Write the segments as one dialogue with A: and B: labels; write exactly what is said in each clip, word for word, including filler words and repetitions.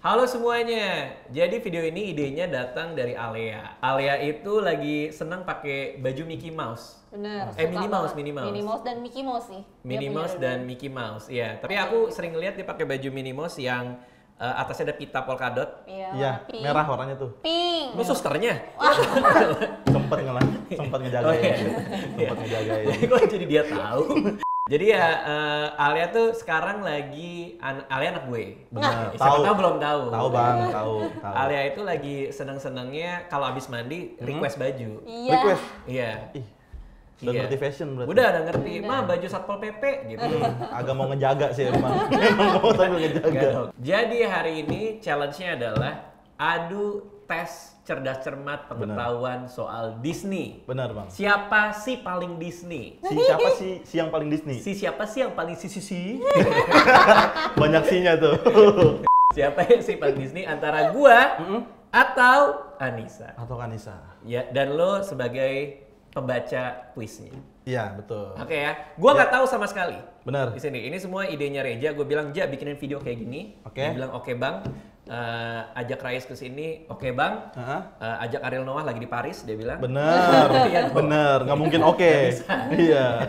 A: Halo semuanya. Jadi video ini idenya datang dari Alea. Alea itu lagi seneng pakai baju Mickey Mouse.
B: Bener.
A: Eh Minnie Mouse, Minnie Mouse.
B: Minnie Mouse dan Mickey Mouse sih.
A: Minnie Mouse dan Mickey Mouse. Iya, tapi aku sering lihat dia pakai baju Minnie Mouse yang uh, atasnya ada pita polka dot.
B: Iya,
C: Iya,
B: pink.
C: merah warnanya tuh.
B: Pink.
A: Lu susternya?
C: Sempet ngelah, sempet ngejagain.
A: Oh, iya.
C: Sempet ngejagain.
A: Kok jadi dia tahu? Jadi ya uh, Alia tuh sekarang lagi an Alia anak gue.
C: Benar.
A: Siapa
C: Tahu.
A: tahu belum tahu.
C: Tahu Bang, tahu, tahu.
A: Alia itu lagi seneng-senengnya kalau abis mandi request baju.
B: Iya.
C: Request.
A: Iya.
C: Ih, udah
A: Iya.
C: ngerti fashion berarti.
A: Udah, udah ngerti. Mah baju Satpol P P gitu.
C: Agak mau ngejaga sih emang. Emang mau sambil
A: Enggak
C: ngejaga.
A: dong. Jadi hari ini challenge-nya adalah adu tes cerdas cermat pengetahuan soal Disney.
C: Benar Bang.
A: Siapa sih paling Disney?
C: Si siapa sih si yang paling Disney?
A: Si siapa sih yang paling si si si?
C: Banyak sinya tuh.
A: Siapa yang sih paling Disney antara gua atau Anissa?
C: Atau Kanisa.
A: Ya, dan lo sebagai pembaca kuisnya.
C: Iya, betul.
A: Oke ya. Gua nggak tahu sama sekali.
C: Benar.
A: Di sini. Ini semua idenya Reja. Gue bilang, "Ja, bikinin video kayak gini."
C: Oke.
A: Dia bilang, "Oke, Bang." Eh, ajak Rais ke sini. "Oke, Bang."
C: Heeh.
A: Eh, ajak Ariel Noah lagi di Paris, dia bilang.
C: Bener,
A: Iya dong.
C: bener, nggak mungkin oke. Iya.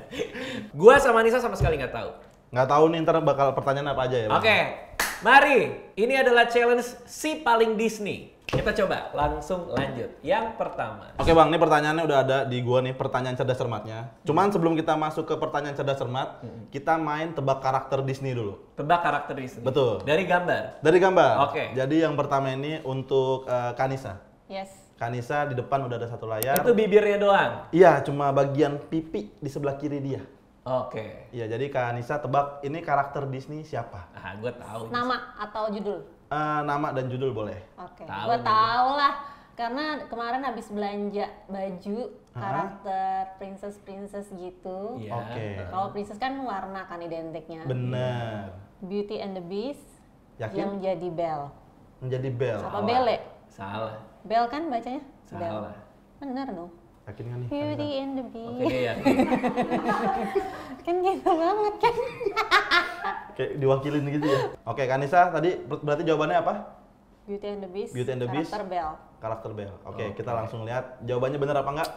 A: Gua sama Anissa sama sekali nggak tahu.
C: Nggak tahu nih ntar bakal pertanyaan apa aja ya Bang?
A: Oke. Mari. Ini adalah challenge si paling Disney. Kita coba langsung lanjut. Yang pertama.
C: Oke Bang, ini pertanyaannya udah ada di gua nih, pertanyaan cerdas cermatnya. Cuman sebelum kita masuk ke pertanyaan cerdas cermat, kita main tebak karakter Disney dulu.
A: Tebak karakter Disney.
C: Betul.
A: Dari gambar.
C: Dari gambar.
A: Oke.
C: Jadi yang pertama ini untuk eh, Kanisa.
B: Yes.
C: Kanisa di depan udah ada satu layar.
A: Itu bibirnya doang.
C: Iya, cuma bagian pipi di sebelah kiri dia.
A: Oke.
C: Iya, jadi Kanisa tebak ini karakter Disney siapa?
A: Ah, gue tahu.
B: Nama atau judul?
C: Eh, nama dan judul boleh.
B: Oke.
A: Tahu
B: Gua
A: nih.
B: tahu lah. Karena kemarin habis belanja baju
C: Hah?
B: karakter princess-princess gitu.
A: Iya.
C: Oke.
B: Kalau princess kan warna kan identiknya.
C: Bener.
B: Beauty and the Beast
C: Yakin?
B: yang jadi Belle.
C: Menjadi Belle.
B: Apa Belle?
A: Salah.
B: Belle kan bacanya? Belle.
A: Salah.
B: Bener dong.
C: Yakin nggak nih?
B: Beauty
C: Kanisa?
B: and the
A: Oke
B: Beast.
A: deh ya.
B: Kan gitu banget kan.
C: Kayak diwakilin gitu ya. Oke, Kanisa tadi ber- berarti jawabannya apa?
B: Beauty and the Beast.
C: Beauty and the Beast.
B: Karakter Belle.
C: Karakter Belle. Oke,
A: Oke.
C: kita langsung lihat jawabannya benar apa enggak?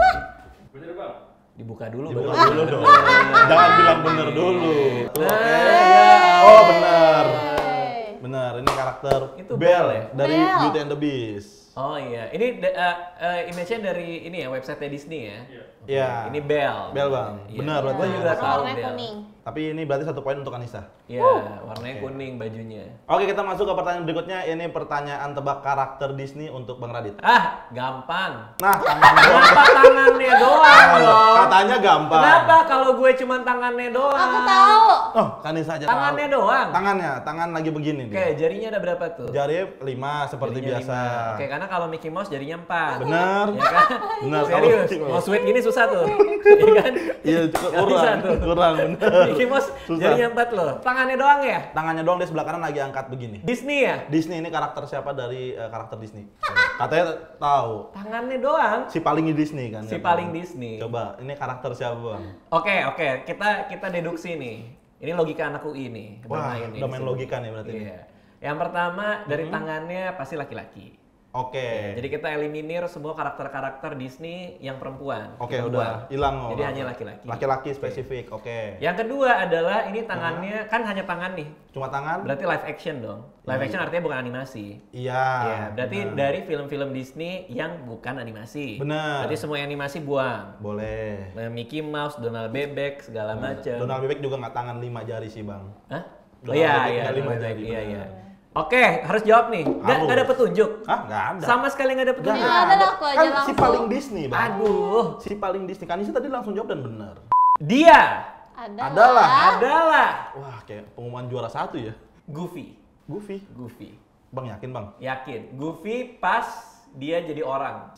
A: Dibuka dulu.
C: Dibuka
A: Bang.
C: dulu dong. Jangan bilang bener dulu. Tuh,
A: Nah,
C: oke.
A: ya.
C: Oh, benar.
B: Hey.
C: Benar, ini karakter
A: Itu
C: Belle
A: Belle ya?
C: dari
B: Belle.
C: Beauty and the Beast.
A: Oh iya, ini da- uh, uh, image-nya dari ini ya, website Disney ya.
C: Iya.
A: Ini Belle.
C: Belle, Bang.
A: Iya.
C: Benar, berarti
A: Gua juga
B: Warna
A: tahu
B: warnanya
A: Belle.
B: kuning.
C: Tapi ini berarti satu poin untuk Anissa.
A: Iya, warnanya kuning bajunya.
C: Oke, kita masuk ke pertanyaan berikutnya. Ini pertanyaan tebak karakter Disney untuk Bang Radit.
A: Ah, gampang.
C: Nah, tangannya doang.
A: Kenapa tangannya doang loh?
C: Katanya gampang.
A: Kenapa kalau gue cuma tangannya doang?
B: Aku tahu.
C: Oh, Kanisa aja
A: Tangannya
C: tahu.
A: doang.
C: Tangannya, tangan lagi begini
A: Oke,
C: dia.
A: jarinya ada berapa tuh?
C: Jari lima seperti
A: Jarinya
C: biasa.
A: lima. Oke, karena kalau Mickey Mouse jarinya empat.
C: Bener.
A: Ya kan?
C: Benar, kalau
A: Serius,
C: Mickey Mouse.
A: mau sweet gini susah tuh. Iya kan?
C: Iya,
A: Nggak bisa
C: kurang,
A: tuh.
C: kurang bener.
A: Mickey Mouse
C: Susah.
A: jarinya empat loh. Tangannya doang ya?
C: Tangannya doang, dia sebelah kanan lagi angkat begini.
A: Disney ya?
C: Disney ini karakter siapa dari eh, karakter Disney? Katanya tahu.
A: Tangannya doang.
C: Si paling di Disney kan?
A: Si
C: katanya.
A: paling Disney.
C: Coba, ini karakter siapa Bang?
A: Oke, oke, kita kita deduksi nih. Ini logika anak U I nih.
C: Wah,
A: bermain nih
C: udah
A: di
C: main
A: sini.
C: logika nih berarti nih.
A: Iya. Yang pertama dari tangannya pasti laki-laki.
C: Oke.
A: Jadi kita eliminir semua karakter-karakter Disney yang perempuan.
C: Oke,
A: Kita
C: udah
A: buang.
C: hilang. oh.
A: Jadi hanya laki-laki.
C: Laki-laki spesifik, oke.
A: Yang kedua adalah ini tangannya kan hanya tangan nih.
C: Cuma tangan?
A: Berarti live action dong. Live action artinya bukan animasi.
C: Iya.
A: Iya, berarti
C: benar.
A: dari film-film Disney yang bukan animasi.
C: Benar.
A: Berarti semua yang animasi buang.
C: Boleh.
A: Nah, Mickey Mouse, Donald Bebek, segala macam.
C: Donald Bebek juga nggak tangan lima jari sih Bang.
A: Hah? Oh
C: Donald
A: iya,
C: Bebek
A: iya,
C: nggak lima
A: Donald
C: jari,
A: Bebek, iya,
C: benar.
A: iya. Oke, harus jawab nih. Nggak,
C: Harus.
A: nggak ada petunjuk.
C: Hah? Nggak ada.
A: Sama sekali nggak ada petunjuk.
B: Nggak ada lah, aku aja
C: Kan si
B: langsung.
C: paling Disney Bang.
A: Aduh.
C: Si paling Disney. Kanisa tadi langsung jawab dan benar.
A: Dia
B: Adalah.
C: Adalah.
A: adalah
C: Wah, kayak pengumuman juara satu ya.
A: Goofy.
C: Goofy.
A: Goofy.
C: Bang yakin Bang?
A: Yakin. Goofy pas dia jadi orang.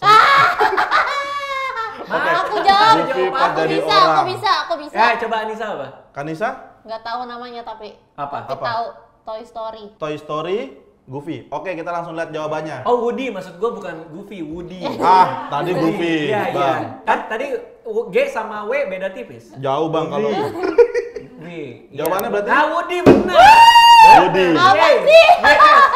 C: Oke.
B: Aku jawab.
C: Goofy
A: Jawab
C: pas
A: apa?
B: Aku
C: jadi
B: bisa,
C: orang.
B: aku bisa, aku bisa.
A: Ya, coba Anissa apa?
C: Kanisa?
B: Nggak tahu namanya tapi.
A: Apa?
B: Tapi
C: Apa?
B: tahu Toy Story.
C: Toy Story, Goofy. Oke, kita langsung lihat jawabannya.
A: Oh, Woody. Maksud gua bukan Goofy, Woody.
C: Ah, tadi Goofy,
A: Iya, iya.
C: Bang.
A: Kan tadi W- G sama W beda tipis.
C: Jauh Bang kalau
A: Woody.
C: Jawabannya
A: Iya.
C: berarti?
A: Ah, Woody bener.
C: Woody.
B: Apa
A: Yeay.
B: sih?
A: W S.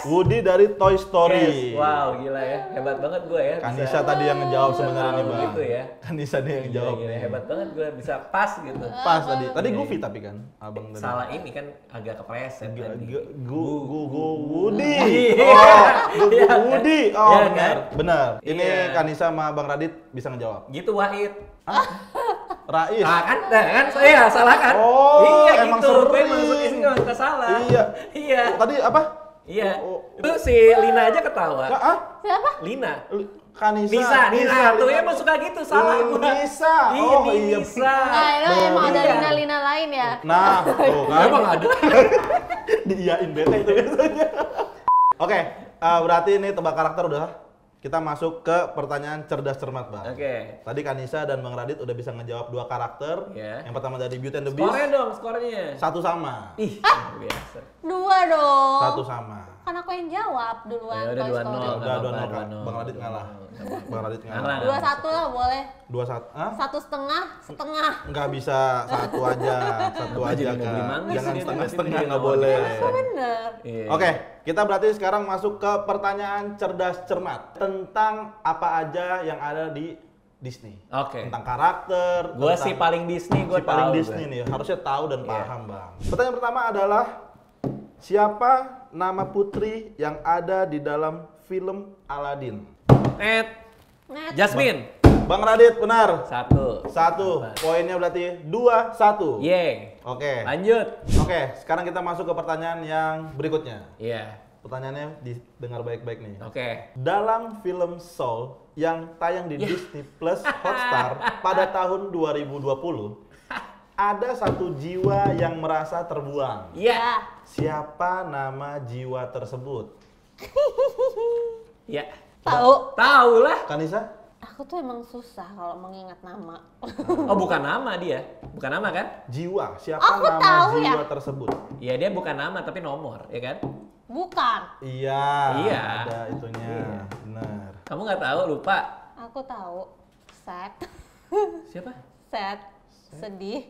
C: Woody dari Toy Story.
A: Yes. Wow, gila ya. Hebat banget gue ya.
C: Kanisa
A: bisa-
C: tadi yang ngejawab
A: bisa
C: sebenarnya nih
A: tahu
C: bang.
A: gitu ya.
C: Kanisa dia yang
A: Gila,
C: jawab.
A: gila,
C: nih.
A: hebat banget gue bisa pas gitu.
C: Pas tadi. Tadi
A: Iya.
C: Goofy tapi kan, abang tadi.
A: Salah ini kan agak kepleset
C: G-
A: tadi.
C: g- Gu gu gu Woody.
A: Iya.
C: Oh, gu gu
A: Iya kan?
C: Woody. Oh,
A: Iya
C: benar.
A: kan?
C: Benar. Ini
A: Iya.
C: Kanisa sama Bang Radit bisa ngejawab.
A: Gitu Wahid.
C: Rais.
A: Ah kan, nah, kan saya salah kan?
C: Oh,
A: iya
C: emang
A: gitu. Gue
C: sering.
A: masuk ini nggak nggak salah.
C: Iya.
A: Iya.
C: Tadi apa?
A: Iya.
C: Oh.
A: Itu si Lina aja ketawa.
C: Ka- ah?
B: Siapa?
A: Lina.
C: Li- Kanisa.
A: Nisa, Nisa, tuh ya emang suka gitu, salah
C: Hmm,
A: gua.
C: Nisa.
A: Iya,
C: Oh,
A: nih,
C: iya.
A: Nisa.
B: Nah, itu emang ada
A: Iya.
B: lina-lina lain ya.
C: Nah, tuh kan.
A: Emang ada.
C: Diiyain bete itu biasanya. Oke, eh, berarti ini tebak karakter udah. Kita masuk ke pertanyaan cerdas cermat, Bang.
A: Oke.
C: Tadi Kanisa dan Bang Radit udah bisa ngejawab dua karakter.
A: Iya.
C: Yang pertama dari Beauty and the Beast.
A: Skornya dong, skornya.
C: Satu sama.
A: Ih, luar biasa.
B: Dua dong.
C: Satu sama.
B: Kan aku yang jawab duluan.
A: Ya udah
B: Toy
A: dua
B: Story.
A: nol.
C: Udah
A: nggak
C: dua
A: apa-apa,
C: nol, Kak.
A: dua nol.
C: Bang Radit ngalah. Bang Radit ngalah.
A: Ngalah.
B: Dua satu lah boleh.
C: Dua satu. Hah?
B: Satu setengah, setengah.
C: Nggak bisa satu aja, satu
A: Apa
C: aja
A: jadi mau
C: Kak.
A: beli manggis
C: Jangan
A: ini,
C: setengah-setengah
A: tiba-tiba
C: nggak
A: jadi
C: boleh.
A: luar biasa.
B: Bener.
A: Iya.
C: Oke, kita berarti sekarang masuk ke pertanyaan cerdas cermat tentang apa aja yang ada di Disney.
A: Oke.
C: Tentang karakter.
A: Gua
C: tentang-
A: sih paling Disney, gua
C: si paling
A: tahu
C: Disney
A: gua.
C: nih, harusnya tahu dan
A: Iya.
C: paham, Bang. Pertanyaan pertama adalah siapa nama putri yang ada di dalam film Aladdin?
A: Net.
B: Net.
A: Jasmine.
C: Bang Radit benar.
A: Satu.
C: Satu. Poinnya berarti dua satu.
A: Yeay.
C: Oke.
A: Lanjut.
C: Oke, sekarang kita masuk ke pertanyaan yang berikutnya.
A: Iya.
C: Pertanyaannya didengar baik-baik nih.
A: Oke.
C: Dalam film Soul yang tayang di
A: Ya.
C: Disney Plus Hotstar pada tahun dua ribu dua puluh, ada satu jiwa yang merasa terbuang.
A: Iya.
C: Siapa nama jiwa tersebut?
A: Iya.
B: Tahu.
A: Tahu lah.
C: Kanisa?
B: Aku tuh emang susah kalau mengingat nama.
A: Oh, bukan nama dia. Bukan nama kan?
C: Jiwa. Siapa
B: Aku
C: nama
B: tahu
C: jiwa
B: ya.
C: tersebut?
A: Iya, dia bukan nama tapi nomor, ya kan?
B: Bukan.
C: Iya.
A: Iya.
C: Ada itunya.
A: Iya.
C: Benar.
A: Kamu nggak tahu, lupa.
B: Aku tahu. Sad.
A: Siapa?
B: Sad. Sedih.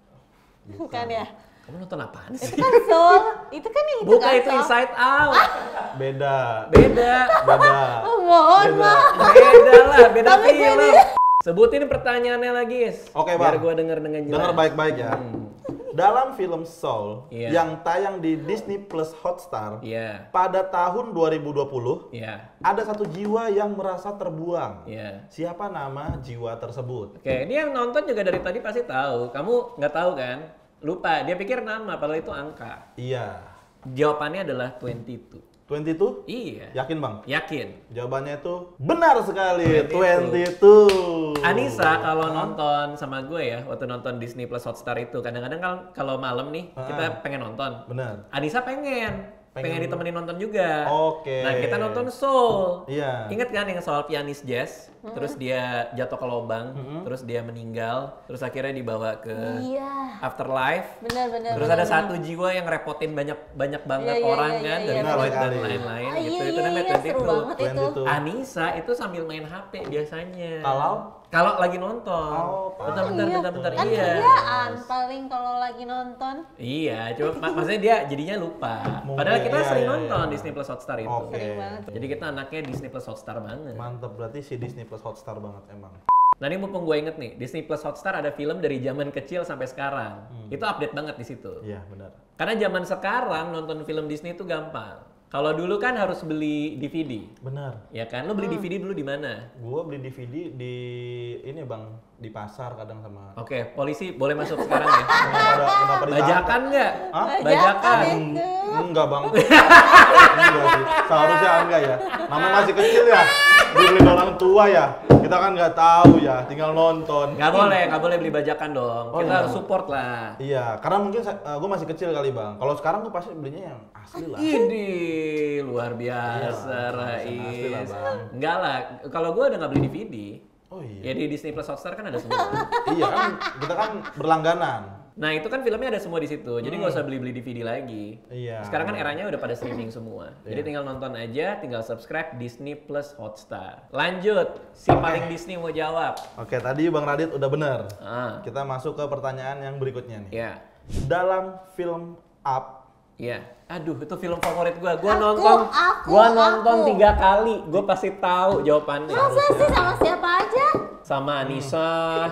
B: Bukan ya?
A: Kamu nonton apaan
B: Itu
A: sih?
B: kan Soul. Itu kan itu
A: Bukan
B: kan
A: itu
B: Soul.
A: Inside Out.
C: Beda.
A: Beda.
C: Beda.
B: Oh, mohon
C: Beda.
B: maaf.
A: Beda lah, beda
B: Tapi gue
A: film.
B: nih-
A: Sebutin pertanyaannya lagi, Is.
C: Oke,
A: Biar
C: Bang.
A: gua denger dengan jelas.
C: Dengar baik-baik ya.
A: Hmm.
C: Dalam film Soul
A: Iya.
C: yang tayang di Disney Plus Hotstar
A: Iya.
C: pada tahun dua ribu dua puluh,
A: Iya.
C: ada satu jiwa yang merasa terbuang.
A: Iya.
C: Siapa nama jiwa tersebut?
A: Oke, ini yang nonton juga dari tadi pasti tahu. Kamu nggak tahu kan? Lupa, dia pikir nama, padahal itu angka.
C: Iya.
A: Jawabannya adalah dua puluh dua.
C: dua puluh dua?
A: Iya.
C: Yakin, Bang?
A: Yakin.
C: Jawabannya itu benar sekali.
A: dua puluh dua.
C: dua puluh dua.
A: Anissa kalau nonton sama gue ya, waktu nonton Disney Plus Hotstar itu, kadang-kadang kan kalau malam nih,
C: Ah.
A: kita pengen nonton.
C: Benar.
A: Anissa pengen.
C: Pengen-
A: Pengen ditemenin nonton juga.
C: Oke.
A: Nah, kita nonton Soul.
C: Iya.
A: Ingat kan yang soal pianis jazz, terus dia jatuh ke lubang, terus dia meninggal, terus akhirnya dibawa ke
B: Iya.
A: afterlife.
B: Benar benar.
A: Terus
B: benar,
A: ada
B: benar.
A: satu jiwa yang repotin banyak banyak banget
B: Iya, iya,
A: orang
B: iya,
A: kan
B: iya,
A: dari
B: iya,
A: Floyd
C: benar.
A: dan
C: Iya.
A: lain-lain
B: Ah,
A: gitu.
B: iya,
A: Itu
B: iya,
A: namanya
B: iya, seru
A: dua puluh dua.
B: banget itu.
C: dua puluh dua.
A: Anissa itu sambil main H P biasanya.
C: Kalau?
A: Kalau lagi nonton.
C: Oh,
A: bentar,
B: Oh,
A: bentar,
B: iya.
A: bentar, bentar.
B: Kan
A: Iya.
B: kerjaan paling kalau lagi nonton.
A: Iya, cuma mak- maksudnya dia jadinya lupa.
C: Mungkin,
A: Padahal kita
C: iya,
A: sering
C: iya,
A: nonton
C: iya.
A: Disney Plus Hotstar itu.
C: Oke.
B: Sering banget.
A: Jadi kita anaknya Disney Plus Hotstar banget.
C: Mantep, berarti si Disney Plus Hotstar banget emang.
A: Nah ini mumpung gue inget nih, Disney Plus Hotstar ada film dari zaman kecil sampai sekarang. Itu update banget di situ.
C: Iya, benar.
A: Karena zaman sekarang nonton film Disney itu gampang. Kalau dulu kan harus beli D V D,
C: Benar.
A: ya kan? Lo beli D V D dulu di mana?
C: Gua beli D V D di ini, Bang, di pasar kadang sama.
A: Oke, polisi boleh masuk sekarang ya?
C: Kenapa ada kenapa ditahan?
A: Bajakan nggak?
C: Hah?
A: Bajakan.
B: itu.
C: Enggak, Bang. Enggak sih. Seharusnya enggak ya. Namanya masih kecil ya. Dibeliin orang tua ya. Kita kan nggak tahu ya, tinggal nonton.
A: Nggak boleh, nggak boleh beli bajakan dong.
C: Oh,
A: Kita
C: iya.
A: harus support lah.
C: Iya, karena mungkin gue masih kecil kali, Bang. Kalau sekarang tuh pasti belinya yang asli lah.
A: Ini luar biasa,
C: Iya, asli lah,
A: Rais.
C: Bang.
A: Enggak lah, kalau gue udah nggak beli D V D.
C: Oh iya.
A: Ya di Disney Plus Hotstar kan ada semua.
C: Iya kan, kita kan berlangganan.
A: Nah itu kan filmnya ada semua di situ, jadi nggak usah beli-beli D V D lagi.
C: Iya.
A: Sekarang kan eranya udah pada streaming semua, jadi tinggal nonton aja, tinggal subscribe Disney Plus Hotstar. Lanjut, si paling Disney mau jawab.
C: Oke, tadi Bang Radit udah bener.
A: Ah,
C: Kita masuk ke pertanyaan yang berikutnya nih.
A: ya,
C: Dalam film Up
A: Iya. Aduh, itu film favorit gua. Gua
B: Aku,
A: nonton,
B: aku,
A: gua nonton
B: aku.
A: tiga kali. Gua pasti tahu jawabannya.
B: Masa sih sama siapa aja?
A: Sama Anissa,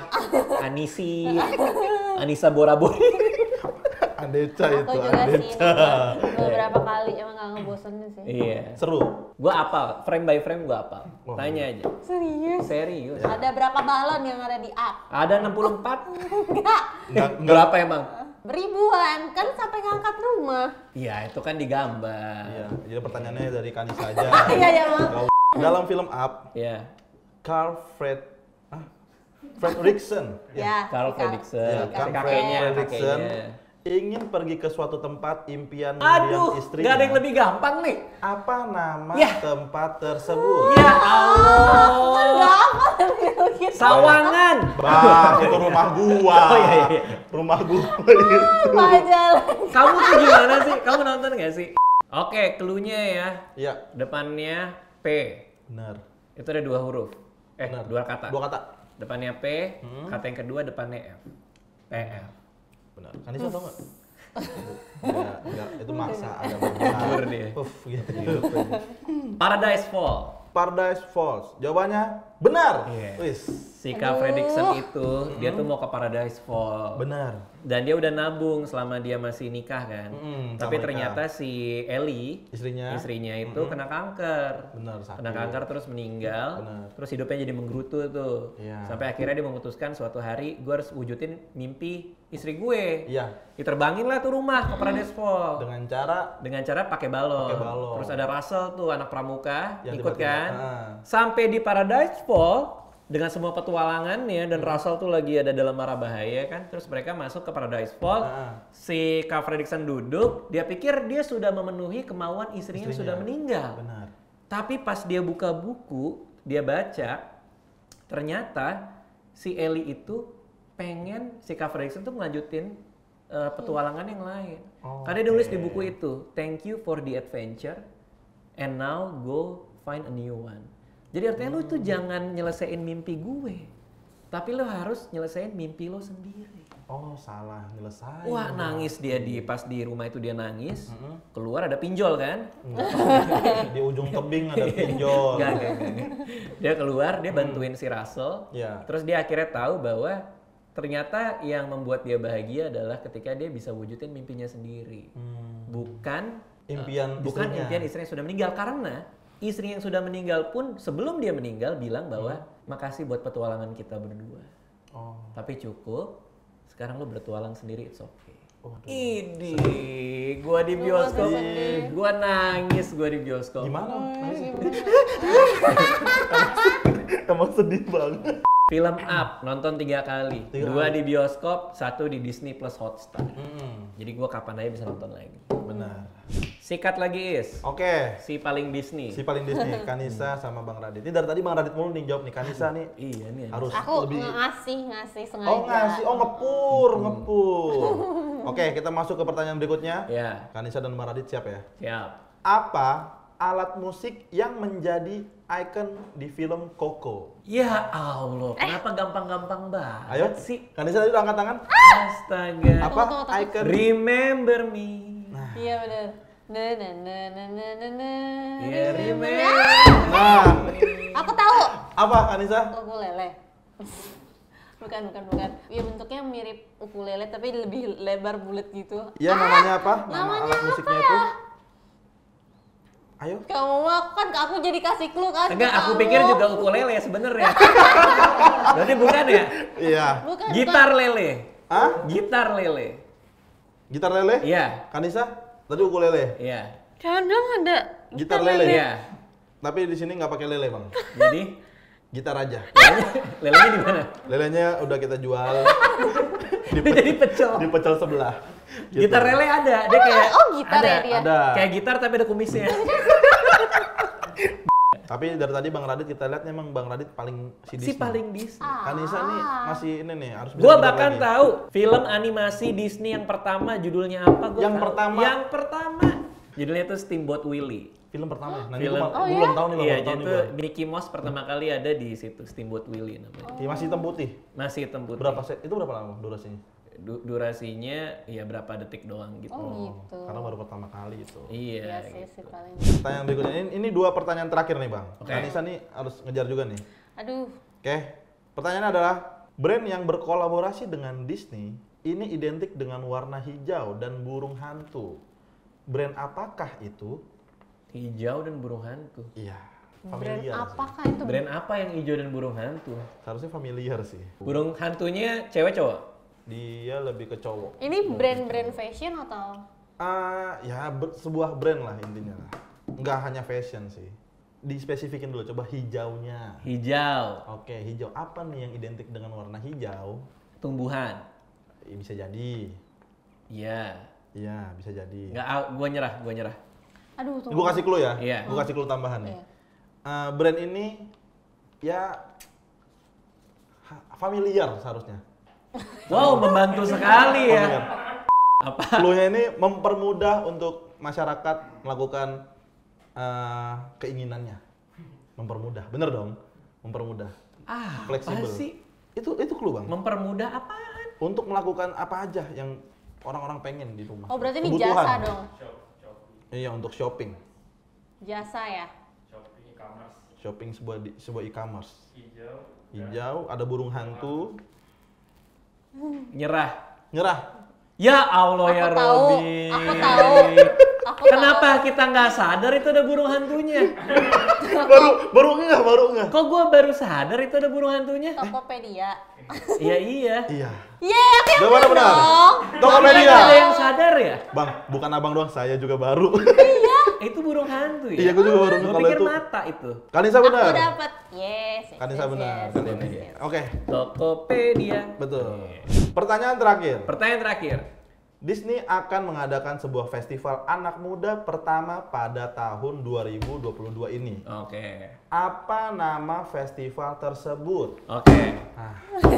A: Anisi, Anissa Borabori.
C: Andeca
B: Aku
C: itu,
B: juga sih
C: Andeca.
B: beberapa kali emang gak ngebosenin sih.
A: Iya.
C: Seru.
A: Gua apal, frame by frame gua apal.
C: Wah,
A: Tanya aja.
B: Serius?
A: Serius.
B: Ada berapa balon yang ada di up?
A: Ada enam puluh empat.
B: Enggak,
C: Enggak, enggak.
A: Berapa emang?
B: ribuan kan sampai ngangkat rumah.
A: Iya, itu kan digambar.
C: Iya, jadi pertanyaannya dari Kanisa aja.
B: Iya ya bang.
C: Nggak u- Dalam film Up,
A: Iya.
C: Carl Fred ah, Fredrickson
B: Ya.
A: Carl
B: si Kak-
A: Fredrickson,
C: Ya,
B: si
A: si
C: Carl
A: kakeknya,
C: Fredrickson
A: kakeknya.
C: ingin pergi ke suatu tempat impian
A: Aduh,
C: mendiang istrinya.
A: gak ada yang lebih gampang nih.
C: Apa nama
A: Ya.
C: tempat tersebut?
A: Ya Allah.
B: Enggak apa gitu.
A: Sawangan.
C: Bang, itu rumah gua.
A: Oh, iya, iya.
C: Rumah gua itu.
B: Majalah.
A: Kamu tuh gimana sih? Kamu nonton gak sih? Oke, clue-nya ya.
C: Iya,
A: Depannya P.
C: benar.
A: Itu ada dua huruf. Eh,
C: Benar.
A: dua kata.
C: Dua kata.
A: Depannya P,
C: Hmm.
A: kata yang kedua depannya F. P F.
C: Benar. Kanisa tau nggak? Enggak, enggak, itu maksa ada benar.
A: Jujur dia.
C: Uff, gitu, gitu.
A: Paradise Fall.
C: Paradise Falls. Jawabannya benar.
A: Iya.
C: Wis,
A: Si Carl Fredrickson itu, dia tuh mau ke Paradise Fall.
C: benar.
A: Dan dia udah nabung selama dia masih nikah kan.
C: Mm-mm,
A: Tapi
C: sama
A: ternyata si Ellie,
C: Istrinya.
A: istrinya itu kena kanker.
C: Benar, sakit.
A: Kena kanker terus meninggal.
C: Benar.
A: Terus hidupnya jadi menggerutu tuh.
C: Iya.
A: Sampai akhirnya dia memutuskan suatu hari gue harus wujudin mimpi istri gue.
C: Iya,
A: Diterbangin lah tuh rumah ke Paradise Fall.
C: dengan cara
A: Dengan cara pakai balon.
C: Pakai balon.
A: Terus ada Russell tuh anak pramuka
C: Yang
A: ikut
C: tiba-tiba,
A: kan.
C: ah.
A: Sampai di Paradise Fall dengan semua petualangannya dan Russell tuh lagi ada dalam mara bahaya kan. Terus mereka masuk ke Paradise Fall.
C: Ah.
A: Si Carl Fredrickson duduk, dia pikir dia sudah memenuhi kemauan istrinya, yang
C: Istrinya.
A: sudah meninggal.
C: benar.
A: Tapi pas dia buka buku, dia baca ternyata si Ellie itu pengen si Carl Fredrickson tuh melanjutin uh, petualangan yang lain.
C: Oh,
A: Karena dia nulis
C: oke.
A: di buku itu, thank you for the adventure and now go find a new one. Jadi artinya lu
C: Hmm.
A: tuh jangan nyelesain mimpi gue, tapi lu harus nyelesain mimpi lo sendiri.
C: Oh, salah nyelesain.
A: Wah, nangis dia di pas di rumah itu dia nangis.
C: Mm-mm.
A: Keluar ada pinjol kan?
C: Di ujung tebing ada pinjol.
A: Enggak, enggak, enggak, enggak. Dia keluar, dia bantuin si Russell.
C: Iya.
A: Terus dia akhirnya tahu bahwa ternyata yang membuat dia bahagia adalah ketika dia bisa wujudin mimpinya sendiri.
C: Hmm.
A: Bukan
C: Impian
A: eh, bukan
C: istrinya.
A: impian istrinya yang sudah meninggal, karena istri yang sudah meninggal pun sebelum dia meninggal bilang bahwa makasih buat petualangan kita berdua.
C: Oh.
A: Tapi cukup, sekarang lo bertualang sendiri, it's okay.
C: Waduh.
A: Ini gua di bioskop,
B: sedih.
A: gua nangis gua di bioskop.
C: Gimana?
B: Oh, gimana?
C: Emang sedih banget.
A: Film Up nonton tiga kali,
C: Tiga
A: dua
C: kali.
A: di bioskop, satu di Disney Plus Hotstar.
C: Hmm,
A: Jadi gua kapan aja bisa nonton lagi.
C: benar.
A: Sikat lagi Is,
C: Oke.
A: si paling Disney.
C: Si paling Disney, Kanisa sama Bang Radit. Ini dari tadi Bang Radit mulu nih jawab nih. Kanisa nih
A: Iya nih.
C: harus
B: Aku
C: lebih.
B: ngasih ngasih sengaja.
C: Oh ngasih, oh ngepur, ngepur. Oke, kita masuk ke pertanyaan berikutnya.
A: Ya,
C: Kanisa dan Bang Radit siap ya?
A: siap.
C: Apa alat musik yang menjadi ikon di film Coco?
A: Ya Allah, kenapa gampang-gampang banget
C: Ayo,
A: sih?
C: Kanisa tadi udah angkat tangan.
A: Astaga.
C: Apa
B: Tunggu, tunggu, tunggu.
C: ikon?
A: Remember me.
B: Iya benar. Na na na na na na na.
A: Ya, remember.
C: Nah,
B: Aku tahu.
C: apa Kanisa?
B: Ukulele. Bukan, bukan, bukan. Iya bentuknya mirip ukulele tapi lebih lebar bulat gitu.
C: Iya namanya apa? Nama
B: namanya
C: alat
B: apa
C: musiknya
B: ya?
C: itu? Ayo.
B: Kamu mah kan aku jadi kasih clue kan.
A: Enggak, aku
B: Kamu.
A: pikir juga ukulele sebenarnya. Berarti bukan ya?
C: Iya.
B: Bukan,
A: Gitar lele.
C: Hah?
A: Gitar lele.
C: Gitar lele?
A: Iya.
C: Kanisa? Tadi ukulele.
A: Iya.
B: Kadang ada
C: Gitar lele.
A: Iya.
C: Tapi di sini nggak pakai lele, Bang.
A: Jadi
C: Gitar aja.
A: lelenya, lelenya di mana?
C: Lelenya udah kita jual di,
A: Dia jadi pecel.
C: di pecel sebelah. Gitu.
A: Gitar lele ada, dia kayak
B: oh, gitar
A: ada,
B: ya dia?
C: Ada.
A: Kayak gitar tapi ada kumisnya.
C: Tapi dari tadi Bang Radit kita lihat memang Bang Radit paling si
A: Si
C: Disney.
A: paling Disney.
C: Kanisa nih masih ini nih harus bisa
A: Gua
C: jawab
A: bahkan
C: lagi.
A: tahu film animasi Disney yang pertama judulnya apa? Gua
C: Yang
A: tahu.
C: pertama?
A: Yang pertama. Judulnya tuh Steamboat Willie.
C: Film pertama ya. Nah,
A: Film-
C: ini gua,
B: Oh,
C: gua
B: iya?
C: belum tahu nih Bang.
A: Iya,
C: belum tahu
A: itu
C: nih, Bang.
A: Mickey Mouse pertama kali ada di situ Steamboat Willie namanya.
C: Iya, masih hitam putih.
A: Masih hitam putih.
C: Berapa set? Itu berapa lama durasinya?
A: Du- durasinya ya berapa detik doang gitu.
B: Oh gitu.
C: Karena baru pertama kali itu.
A: Iya.
B: Iya sih,
A: gitu.
B: sih paling.
C: Pertanyaan berikutnya ini, ini dua pertanyaan terakhir nih bang.
A: Oke.
C: Anissa nih harus ngejar juga nih.
B: Aduh,
C: Oke, pertanyaannya adalah brand yang berkolaborasi dengan Disney ini identik dengan warna hijau dan burung hantu. Brand apakah itu?
A: Hijau dan burung hantu.
C: Iya,
B: brand
C: familiar sih.
B: apakah itu?
A: Brand apa yang hijau dan burung hantu?
C: Seharusnya familiar sih.
A: Burung hantunya cewek cowok?
C: Dia lebih ke cowok.
B: Ini brand-brand fashion atau?
C: Ah, ya ber- sebuah brand lah intinya lah. Nggak hanya fashion sih. Dispesifikin dulu, coba hijaunya.
A: Hijau.
C: Oke, hijau apa nih yang identik dengan warna hijau?
A: Tumbuhan.
C: Ya, bisa jadi.
A: Iya.
C: Iya, bisa jadi.
A: Nggak, ah, gua nyerah, gua nyerah.
B: Aduh, tunggu.
C: Gue kasih clue ya.
A: Iya.
C: Gue kasih clue tambahan nih.
B: Iya.
C: Eh, brand ini ya ha- familiar seharusnya.
A: Wow, membantu sekali ya.
C: Familiar.
A: Apa?
C: Clue-nya ini mempermudah untuk masyarakat melakukan eh, keinginannya. Mempermudah, bener dong? Mempermudah.
A: Ah,
C: Fleksibel.
A: apa sih?
C: Itu itu clue bang.
A: Mempermudah apaan?
C: Untuk melakukan apa aja yang orang-orang pengen di rumah.
B: Oh, berarti ini
C: Kebutuhan.
B: jasa dong.
C: Iya, untuk shopping.
B: Jasa ya.
C: Shopping sebuah di, sebuah e-commerce.
D: Hijau.
C: Hijau, ada burung hantu.
A: Nyerah.
C: Nyerah.
A: Ya Allah ya
B: Aku tahu,
A: Robby.
B: aku tahu. Aku
A: Kenapa kita nggak sadar itu ada burung hantunya?
C: baru baru enggak, baru enggak.
A: Kok gua baru sadar itu ada burung hantunya?
B: tahu. Tokopedia.
A: Iya iya.
C: Iya.
B: Yeay, aku
C: Jawabannya benar.
B: dong.
C: Tokopedia.
A: Ada yang sadar ya?
C: Bang, bukan abang doang, saya juga baru.
A: Itu burung hantu ya?
C: Iya, gua juga baru
A: Gua
C: kalau
A: pikir
C: itu.
A: mata itu.
C: Kanisa
B: Aku
C: benar.
B: dapat. Yes. yes,
C: Kanisa
B: yes,
C: benar
B: yes,
C: kali
B: yes,
C: ini.
B: yes.
C: Oke,
A: Tokopedia.
C: betul. Pertanyaan terakhir.
A: Pertanyaan terakhir.
C: Disney akan mengadakan sebuah festival anak muda pertama pada tahun dua ribu dua puluh dua ini.
A: Oke.
C: Apa nama festival tersebut?
A: Oke.
C: Ah,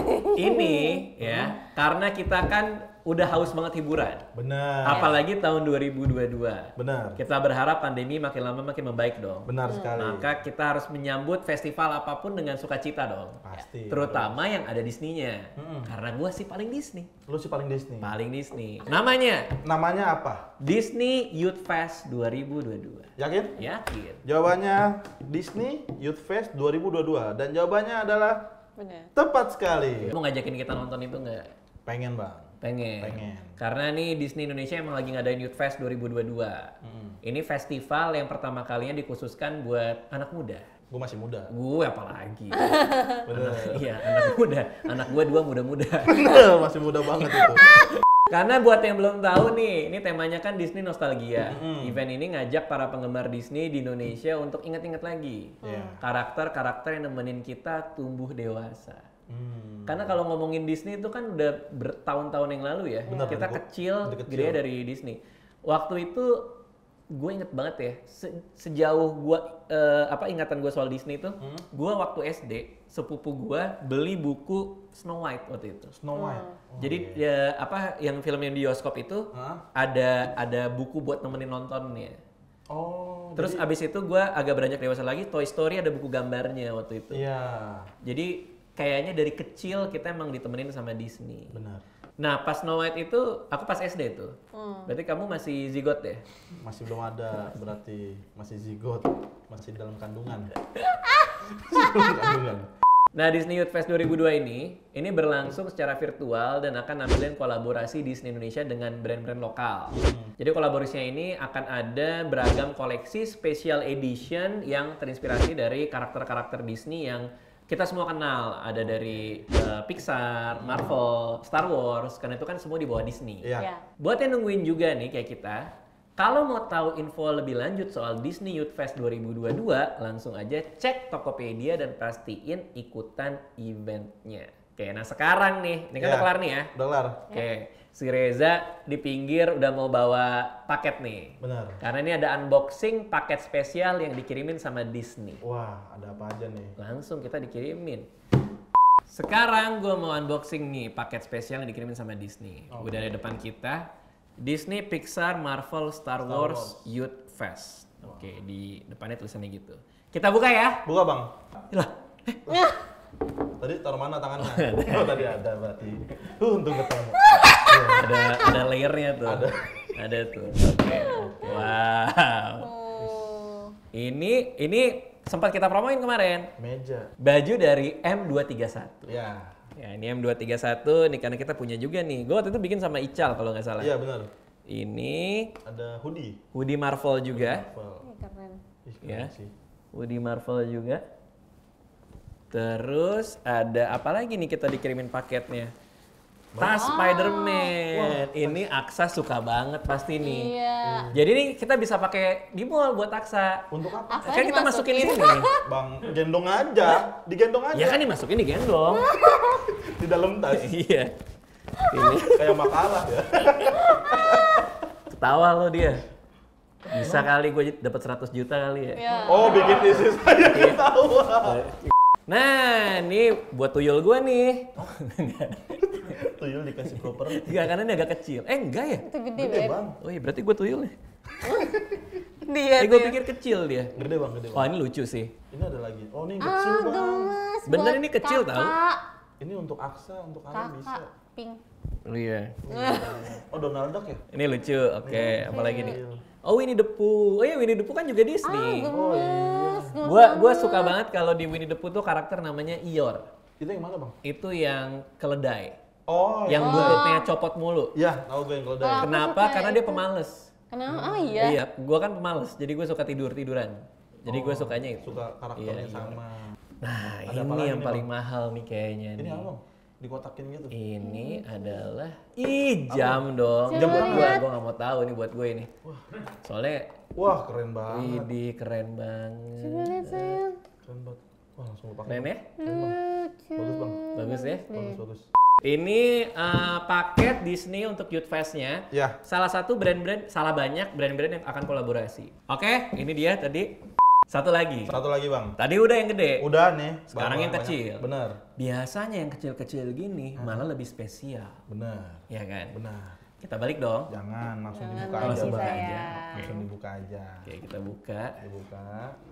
A: Ini ya, karena kita kan udah haus banget hiburan.
C: benar.
A: Apalagi tahun dua ribu dua puluh dua.
C: Benar.
A: Kita berharap pandemi makin lama makin membaik dong.
C: Benar sekali.
A: Maka kita harus menyambut festival apapun dengan sukacita dong.
C: Pasti.
A: Terutama yang ada Disney-nya.
C: Mm-mm.
A: Karena gua sih paling Disney.
C: Lu sih paling Disney.
A: Paling Disney. Namanya
C: Namanya apa?
A: Disney Youth Fest dua ribu dua puluh dua.
C: Yakin?
A: Yakin?
C: Jawabannya Disney Youth Fest dua ribu dua puluh dua dan jawabannya adalah
B: Benar.
C: tepat sekali.
A: Mau ngajakin kita nonton itu nggak?
C: Pengen bang.
A: Pengen.
C: Pengen.
A: Karena nih Disney Indonesia emang lagi ngadain Youth Fest dua ribu dua puluh dua.
C: Mm.
A: Ini festival yang pertama kalinya dikhususkan buat anak muda.
C: Gue masih muda.
A: Gue apalagi.
C: Bener.
A: Iya, anak muda. Anak gue dua muda-muda.
C: Bener, masih muda banget itu.
A: Karena buat yang belum tahu nih, ini temanya kan Disney Nostalgia.
C: Mm-mm.
A: Event ini ngajak para penggemar Disney di Indonesia untuk ingat-ingat lagi.
C: Iya.
A: Karakter-karakter yang nemenin kita tumbuh dewasa.
C: Hmm.
A: Karena kalau ngomongin Disney itu kan udah bertahun-tahun yang lalu ya.
C: Bener,
A: kita
C: gua-
A: kecil,
C: udah kecil.
A: gede dari Disney. Waktu itu gue inget banget ya, se- sejauh gue apa ingatan gue soal Disney itu,
C: Hmm.
A: gue waktu S D sepupu gue beli buku Snow White waktu itu.
C: Snow White. Oh,
A: Jadi
C: iya.
A: ya apa yang film yang di bioskop itu
C: Hah?
A: ada ada buku buat nemenin nontonnya.
C: Oh.
A: Terus
C: jadi-
A: abis itu gue agak beranjak dewasa lagi, Toy Story ada buku gambarnya waktu itu.
C: Iya.
A: Jadi kayaknya dari kecil kita emang ditemenin sama Disney.
C: Benar.
A: Nah pas Snow White itu aku pas S D tuh.
B: Hmm.
A: Berarti kamu masih zigot ya?
C: Masih belum ada, berarti masih zigot, masih dalam kandungan. dalam kandungan.
A: Nah Disney Youth Fest dua ribu dua ini, ini berlangsung secara virtual dan akan nampilin kolaborasi Disney Indonesia dengan brand-brand lokal. Jadi kolaborasinya ini akan ada beragam koleksi special edition yang terinspirasi dari karakter-karakter Disney yang kita semua kenal. Ada dari uh, Pixar, Marvel, Star Wars, karena itu kan semua di bawah Disney.
C: Iya.
B: Ya.
A: Buat yang nungguin juga nih kayak kita, kalau mau tahu info lebih lanjut soal Disney Youth Fest dua ribu dua puluh dua, langsung aja cek Tokopedia dan pastiin ikutan eventnya. Oke, nah sekarang nih, ini kan
C: Iya.
A: udah kelar nih ya.
C: Udah kelar.
A: Oke, si Reza di pinggir udah mau bawa paket nih.
C: Benar.
A: Karena ini ada unboxing paket spesial yang dikirimin sama Disney.
C: Wah, ada apa aja nih?
A: Langsung kita dikirimin. Sekarang gue mau unboxing nih paket spesial yang dikirimin sama Disney.
C: Oke.
A: Udah ada depan kita. Disney, Pixar, Marvel, Star,
C: Star
A: Wars,
C: Wars.
A: Youth Fest. Oke, di depannya tulisannya gitu. Kita buka ya.
C: Buka bang.
A: Lah,
C: Tadi taruh mana tangannya? Oh tadi ada berarti. Uh, untung ketemu.
A: ada ada layernya tuh.
C: Ada.
A: Ada tuh. Oke. Wow.
B: Oh.
A: Ini ini sempat kita promoin kemarin.
C: Meja.
A: Baju dari M dua tiga satu.
C: Ya.
A: Ya, ini M dua tiga satu nih karena kita punya juga nih. Gue waktu itu bikin sama Ical kalau nggak salah.
C: Iya benar.
A: Ini
C: Ada hoodie.
A: hoodie Marvel juga.
C: Marvel.
B: Ini keren.
C: Ih, keren
A: Ya.
C: sih.
A: Hoodie Marvel juga. Terus ada apa lagi nih kita dikirimin paketnya? Tas Spider-Man. Ini Aksa suka banget pasti nih.
B: Iya.
A: Jadi nih kita bisa pakai di mall buat Aksa.
C: Untuk apa?
B: Apa
A: Kan kita masukin ini.
C: Bang, gendong aja. Digendong aja.
A: Ya kan dimasukin digendong.
C: Di dalam tas.
A: Iya. Ini
C: Kayak makalah ya.
A: ketawa lo dia. Bisa kali gue dapat seratus juta kali ya.
B: Ya.
C: Oh, bikin isi saya ketawa.
A: Nah, ini buat tuyul gue nih.
C: Tuyul dikasih koper.
A: Enggak, karena ini agak kecil. Eh, enggak ya?
B: Itu gede,
C: Gede
B: Beb.
C: bang.
A: Oh iya, berarti gue tuyul nih.
B: Dia
A: Eh, gue
B: tuh.
A: pikir kecil dia.
C: Gede bang, gede bang.
A: Wah, ini lucu sih.
C: Ini ada lagi. Oh, ini yang kecil
B: Ah,
C: bang.
B: gemes.
A: Bener,
B: buat
A: ini kecil
B: kakak.
A: tau.
C: Ini untuk Aksa, untuk Ana bisa.
B: Kakak, pink.
A: Oh iya.
C: Oh, Donald Duck ya?
A: Ini lucu. Oke, apalagi nih?
C: Kecil.
A: Oh, Winnie the Pooh. Oh iya, Winnie the Pooh kan juga
B: Ah,
A: Disney.
B: gemes. gemes
A: Gua gua
B: banget.
A: suka banget kalau di Winnie the Pooh tuh karakter namanya Eeyore.
C: Itu yang mana bang?
A: Itu yang keledai.
C: Oh,
A: Yang buntutnya copot mulu.
C: ya, tahu gue yang keledai.
B: Oh. Aku
A: Kenapa?
B: suka
A: Karena
B: itu.
A: dia pemales.
B: Kenapa? Oh iya.
A: Iya, gua kan pemales. Jadi gue suka tidur-tiduran. Jadi gue
C: Oh,
A: sukanya itu.
C: Suka karakternya
A: Iya, iya.
C: sama.
A: Nah,
C: Ada apa
A: ini
C: lagi
A: yang
C: nih,
A: paling
C: Bang?
A: mahal nih kayaknya
C: Ini
A: nih.
C: apa bang? Dikotakin gitu.
A: Ini adalah Ih, jam dong.
B: Coba
A: Jam buat gua,
B: lihat.
A: gua nggak mau tahu ini buat gue ini. Soalnya
C: Wah, keren banget.
A: ini keren banget.
B: Coba lihat sayang.
C: Keren banget. Wah, langsung gue pakai.
A: Keren ya?
B: Lucu.
C: Bagus bang.
A: Bagus ya?
C: Bagus, bagus.
A: Ini eh, paket Disney untuk Youth Fest-nya.
C: Ya.
A: Salah satu brand-brand, salah banyak brand-brand yang akan kolaborasi. Oke, ini dia tadi. Satu lagi.
C: Satu lagi bang.
A: Tadi udah yang gede.
C: Udah nih.
A: Sekarang yang
C: banyak.
A: kecil.
C: Bener.
A: Biasanya yang kecil-kecil gini malah lebih spesial.
C: Bener.
A: Ya kan?
C: Benar.
A: Kita balik dong.
C: Jangan langsung
B: Jangan
C: dibuka
B: lagi,
C: aja bang.
B: sayang.
C: Langsung dibuka aja.
A: Oke, kita buka.
C: Dibuka.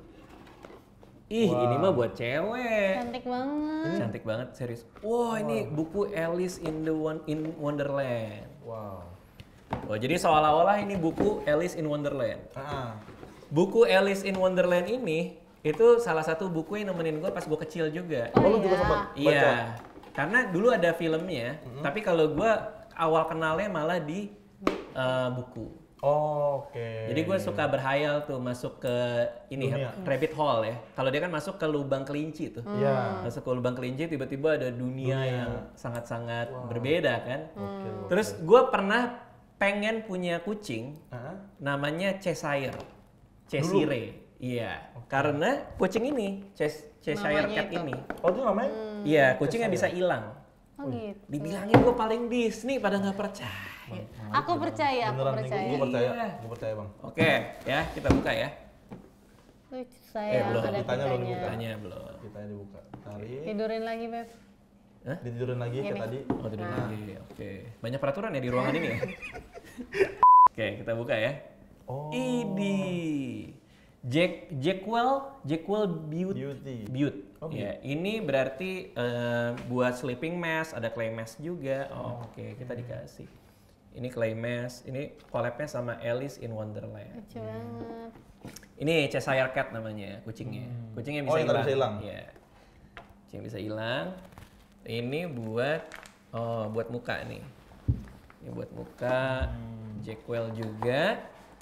A: Ih,
C: Wah.
A: ini mah buat cewek.
B: Cantik banget.
A: Cantik banget, serius. Wah, ini buku Alice in the Won- in Wonderland.
C: Wow.
A: Oh, jadi seolah-olah ini buku Alice in Wonderland.
C: Ah.
A: Buku Alice in Wonderland ini itu salah satu buku yang nemenin gue pas gue kecil juga.
C: Oh, lu
B: iya.
C: juga sempat baca?
A: Iya, karena dulu ada filmnya, tapi kalau gue awal kenalnya malah di uh, buku.
C: Oh, oke.
A: Jadi gue suka berhayal tuh masuk ke ini
C: Dunia.
A: rabbit hole ya. Kalau dia kan masuk ke lubang kelinci tuh.
C: Iya.
A: Masuk ke lubang kelinci tiba-tiba ada dunia,
C: Dunia.
A: yang sangat-sangat berbeda kan.
C: Oke, oke.
A: Terus gue pernah pengen punya kucing
C: Ah,
A: namanya Cheshire. Cheshire. Iya. Karena kucing ini Ches- Cheshire
B: Namanya
A: Cat
B: itu.
A: ini.
C: Oh, itu namanya?
A: Iya, kucing yang bisa hilang.
B: Oh gitu.
A: Dibilangin gue paling Disney pada nggak percaya.
B: Aku percaya, aku
C: Beneran nih,
B: percaya.
C: gue percaya.
A: Iya.
C: Gue percaya bang.
A: Oke, ya kita buka ya.
B: Lucu
A: Eh,
B: sayang,
A: belum.
B: ada
C: Ditanya belum
B: kitanya.
C: dibuka.
A: Tanya belum.
C: Kita yang dibuka. Tarik.
B: Tidurin lagi, Beb.
C: Ditidurin lagi kayak
B: Gini.
C: tadi.
A: Oh, tidur
B: Nah.
A: lagi. Oke. Banyak peraturan ya di ruangan ini ya. Oke, kita buka ya.
C: Oh.
A: Idi. Jack Jackwell Jackwell Beauty.
C: Beauty.
A: Beauty.
C: Oh,
A: Ya, ini berarti eh, buat sleeping mask, ada clay mask juga. Oh, oke, kita dikasih. Ini clay mask, ini collabnya sama Alice in Wonderland.
B: Lucu banget.
A: Ini Cheshire Cat namanya, kucingnya. Kucingnya bisa
C: Oh, yang tadi
A: hilang.
C: bisa hilang?
A: Iya. Kucing bisa hilang. Ini buat oh, buat muka nih. Ini buat muka.
C: Hmm.
A: Jackwell juga.